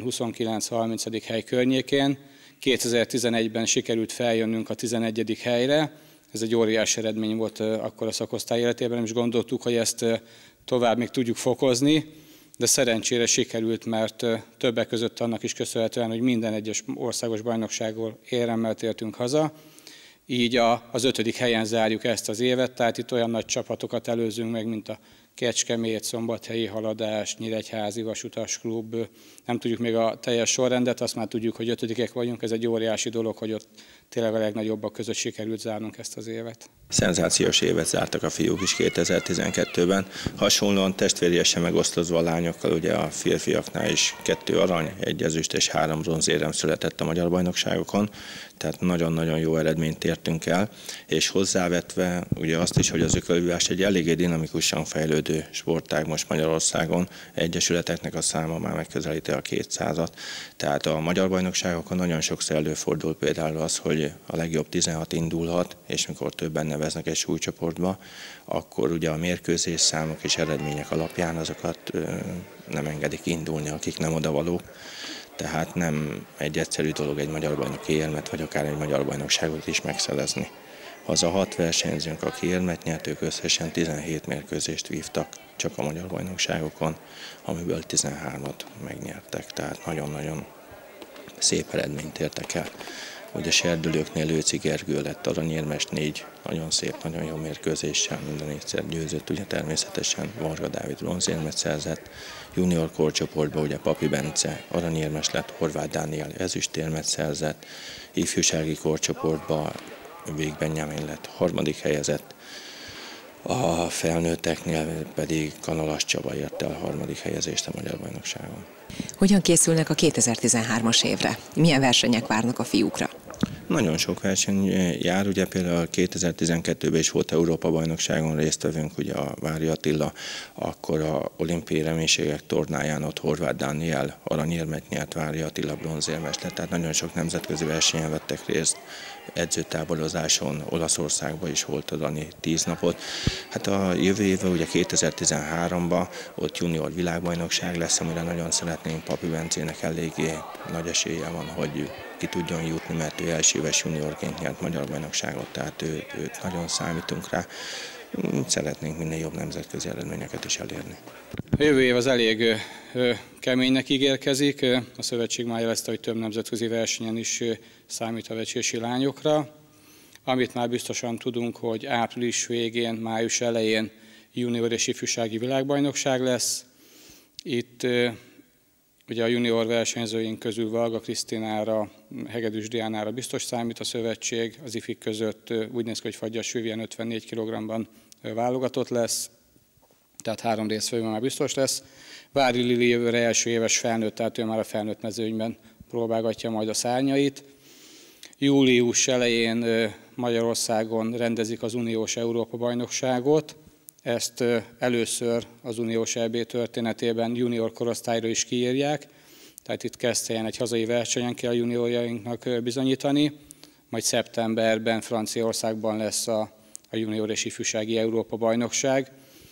huszonkilenc-harminc hely környékén. kétezer-tizenegyben sikerült feljönnünk a tizenegyedik helyre, Ez egy óriási eredmény volt akkor a szakosztály életében, és gondoltuk, hogy ezt tovább még tudjuk fokozni, de szerencsére sikerült, mert többek között annak is köszönhetően, hogy minden egyes országos bajnokságból éremmel tértünk haza. Így az ötödik helyen zárjuk ezt az évet, tehát itt olyan nagy csapatokat előzünk meg, mint a Kecskemét, Szombathelyi Haladás, Nyíregyházi Vasutas Klub. Nem tudjuk még a teljes sorrendet, azt már tudjuk, hogy ötödikek vagyunk, ez egy óriási dolog, hogy ott tényleg a legnagyobbak között sikerült zárnunk ezt az évet. Szenzációs évet zártak a fiúk is kétezer-tizenkettőben. Hasonlóan testvériesen megosztozva a lányokkal, ugye a férfiaknál is kettő arany, egy ezüst és három bronzérem született a magyar bajnokságokon, tehát nagyon-nagyon jó eredményt értünk el, és hozzávetve ugye azt is, hogy az ökölvívás egy eléggé dinamikusan fejlődő sportág most Magyarországon, egyesületeknek a száma már megközelíti a kétszázat, tehát a magyar bajnokságokon nagyon sokszor előfordul például az, hogy a legjobb tizenhat indulhat, és mikor többen neveznek egy súlycsoportba, akkor ugye a mérkőzés számok és eredmények alapján azokat nem engedik indulni, akik nem odavalók. Tehát nem egy egyszerű dolog egy magyar bajnoki érmet, vagy akár egy magyar bajnokságot is megszerezni. Az a hat versenyzőnk, aki érmet nyert, ők összesen tizenhét mérkőzést vívtak csak a magyar bajnokságokon, amiből tizenhármat megnyertek, tehát nagyon-nagyon szép eredményt értek el. Ugye serdülőknél Lőci Gergő lett aranyérmes, négy nagyon szép, nagyon jó mérkőzéssel, minden négyszer győzött, ugye természetesen Varga Dávid bronzérmet szerzett. Junior korcsoportban ugye Papi Bence aranyérmes lett, Horváth Dániel ezüstérmet szerzett, ifjúsági korcsoportban Vég Benjamin lett harmadik helyezett, a felnőtteknél pedig Kanalas Csaba érte a harmadik helyezést a magyar bajnokságon. Hogyan készülnek a kétezer-tizenhármas évre? Milyen versenyek várnak a fiúkra? Nagyon sok verseny jár, ugye például kétezer-tizenkettőben is volt Európa-bajnokságon résztvevőnk, ugye a Vári Attila, akkor a olimpiai reménységek tornáján ott Horváth Dániel aranyérmet nyert, Vári Attila bronzérmes lett, tehát nagyon sok nemzetközi versenyen vettek részt, edzőtáborozáson, Olaszországban is volt adani tíz napot. Hát a jövő évben, ugye kétezer-tizenháromban ott junior világbajnokság lesz, amire nagyon szeretnénk, Papi Bencének eléggé nagy esélye van, hogy ki tudjon jutni, mert ő első éves juniorként nyert magyar bajnokságot, tehát ő, őt nagyon számítunk rá. Szeretnénk minél jobb nemzetközi eredményeket is elérni. A jövő év az elég ö, keménynek ígérkezik. A szövetség már jelezte, hogy több nemzetközi versenyen is számít a vecsési lányokra. Amit már biztosan tudunk, hogy április végén, május elején junior és ifjúsági világbajnokság lesz. Itt ö, ugye a junior versenyzőink közül Valga Krisztinára, Hegedűs Diánára biztos számít a szövetség, az ifik között úgy néz ki, hogy Fagyas Vivien ötvennégy kilogramban válogatott lesz, tehát három résztvevő már biztos lesz. Vári Lili jövőre első éves felnőtt, tehát ő már a felnőtt mezőnyben próbálgatja majd a szárnyait. Július elején Magyarországon rendezik az uniós Európa-bajnokságot. Ezt először az uniós é bé történetében junior korosztályra is kiírják, tehát itt Keszthelyen egy hazai versenyen kell a juniorjainknak bizonyítani, majd szeptemberben Franciaországban lesz a, a junior és ifjúsági Európa-bajnokság.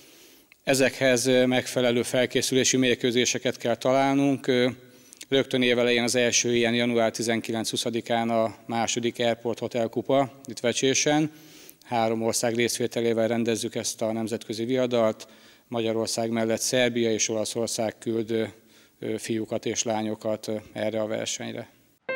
Ezekhez megfelelő felkészülési mérkőzéseket kell találnunk. Rögtön évelején az első ilyen január tizenkilenc-huszadikán a második Airport Hotel Kupa itt Vecsésen. Három ország részvételével rendezzük ezt a nemzetközi viadalt. Magyarország mellett Szerbia és Olaszország küld fiúkat és lányokat erre a versenyre.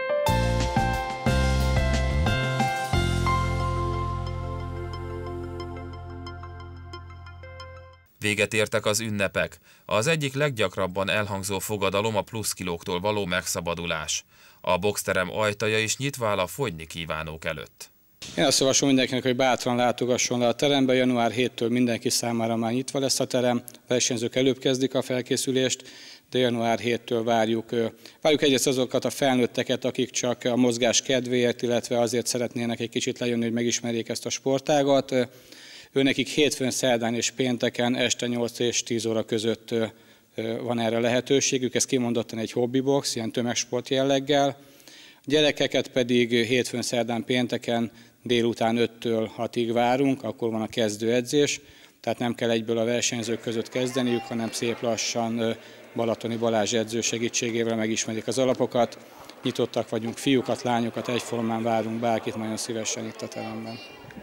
Véget értek az ünnepek. Az egyik leggyakrabban elhangzó fogadalom a pluszkilóktól való megszabadulás. A boxterem ajtaja is nyitva áll a fogyni kívánók előtt. Én azt javaslom mindenkinek, hogy bátran látogasson le a terembe. január hetedikétől mindenki számára már nyitva lesz a terem. A versenyzők előbb kezdik a felkészülést, de január hetedikétől várjuk. Várjuk egyrészt azokat a felnőtteket, akik csak a mozgás kedvéért, illetve azért szeretnének egy kicsit lejönni, hogy megismerjék ezt a sportágat. Őnekik hétfőn, szerdán és pénteken este nyolc és tíz óra között van erre lehetőségük. Ez kimondottan egy hobbibox, ilyen tömegsport jelleggel. A gyerekeket pedig hétfőn, szerdán, pénteken délután öttől hatig várunk, akkor van a kezdőedzés, tehát nem kell egyből a versenyzők között kezdeniük, hanem szép lassan Balatoni Balázs edző segítségével megismerik az alapokat. Nyitottak vagyunk, fiúkat, lányokat egyformán várunk, bárkit nagyon szívesen itt a teremben.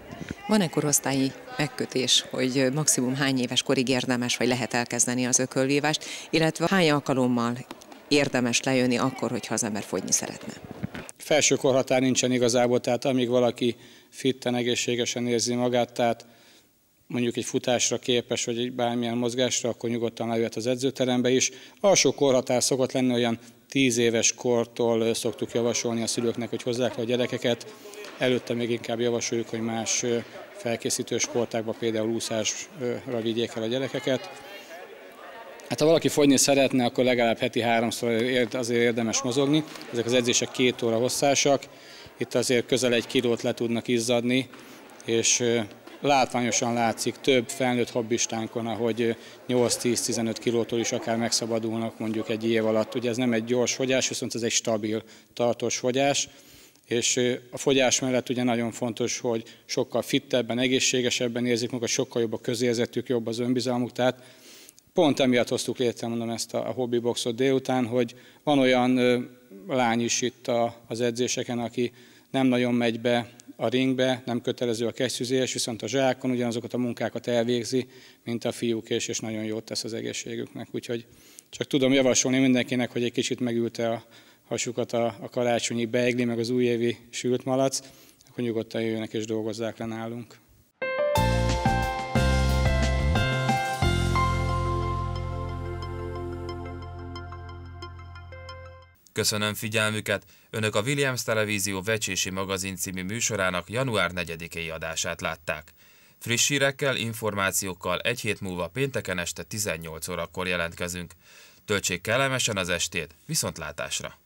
Van-e korosztályi megkötés, hogy maximum hány éves korig érdemes vagy lehet elkezdeni az ökölvívást, illetve hány alkalommal érdemes lejönni akkor, hogyha az ember fogyni szeretne? Felső korhatár nincsen igazából, tehát amíg valaki fitten, egészségesen érzi magát, tehát mondjuk egy futásra képes, vagy egy bármilyen mozgásra, akkor nyugodtan lejöhet az edzőterembe is. Alsó korhatár szokott lenni, olyan tíz éves kortól szoktuk javasolni a szülőknek, hogy hozzák le a gyerekeket. Előtte még inkább javasoljuk, hogy más felkészítő sportákba, például úszásra vigyék el a gyerekeket. Hát ha valaki fogyni szeretne, akkor legalább heti háromszor azért érdemes mozogni. Ezek az edzések két óra hosszásak, itt azért közel egy kilót le tudnak izzadni, és látványosan látszik több felnőtt hobbistánkon, ahogy nyolc-tíz-tizenöt kilótól is akár megszabadulnak mondjuk egy év alatt. Ugye ez nem egy gyors fogyás, viszont ez egy stabil, tartós fogyás, és a fogyás mellett ugye nagyon fontos, hogy sokkal fittebben, egészségesebben érzik magukat, sokkal jobb a közérzetük, jobb az önbizalmuk, tehát pont emiatt hoztuk létre, mondom, ezt a hobbiboxot délután, hogy van olyan lány is itt az edzéseken, aki nem nagyon megy be a ringbe, nem kötelező a kesztyűzés, viszont a zsákon ugyanazokat a munkákat elvégzi, mint a fiúk, és, és nagyon jót tesz az egészségüknek. Úgyhogy csak tudom javasolni mindenkinek, hogy egy kicsit megülte a hasukat a, a karácsonyi beigli, meg az újévi sült malac, akkor nyugodtan jöjjenek és dolgozzák le nálunk. Köszönöm figyelmüket! Önök a Williams Televízió Vecsési magazin című műsorának január negyedikéi adását látták. Friss hírekkel, információkkal egy hét múlva pénteken este tizennyolc órakor jelentkezünk. Töltsék kellemesen az estét, viszontlátásra!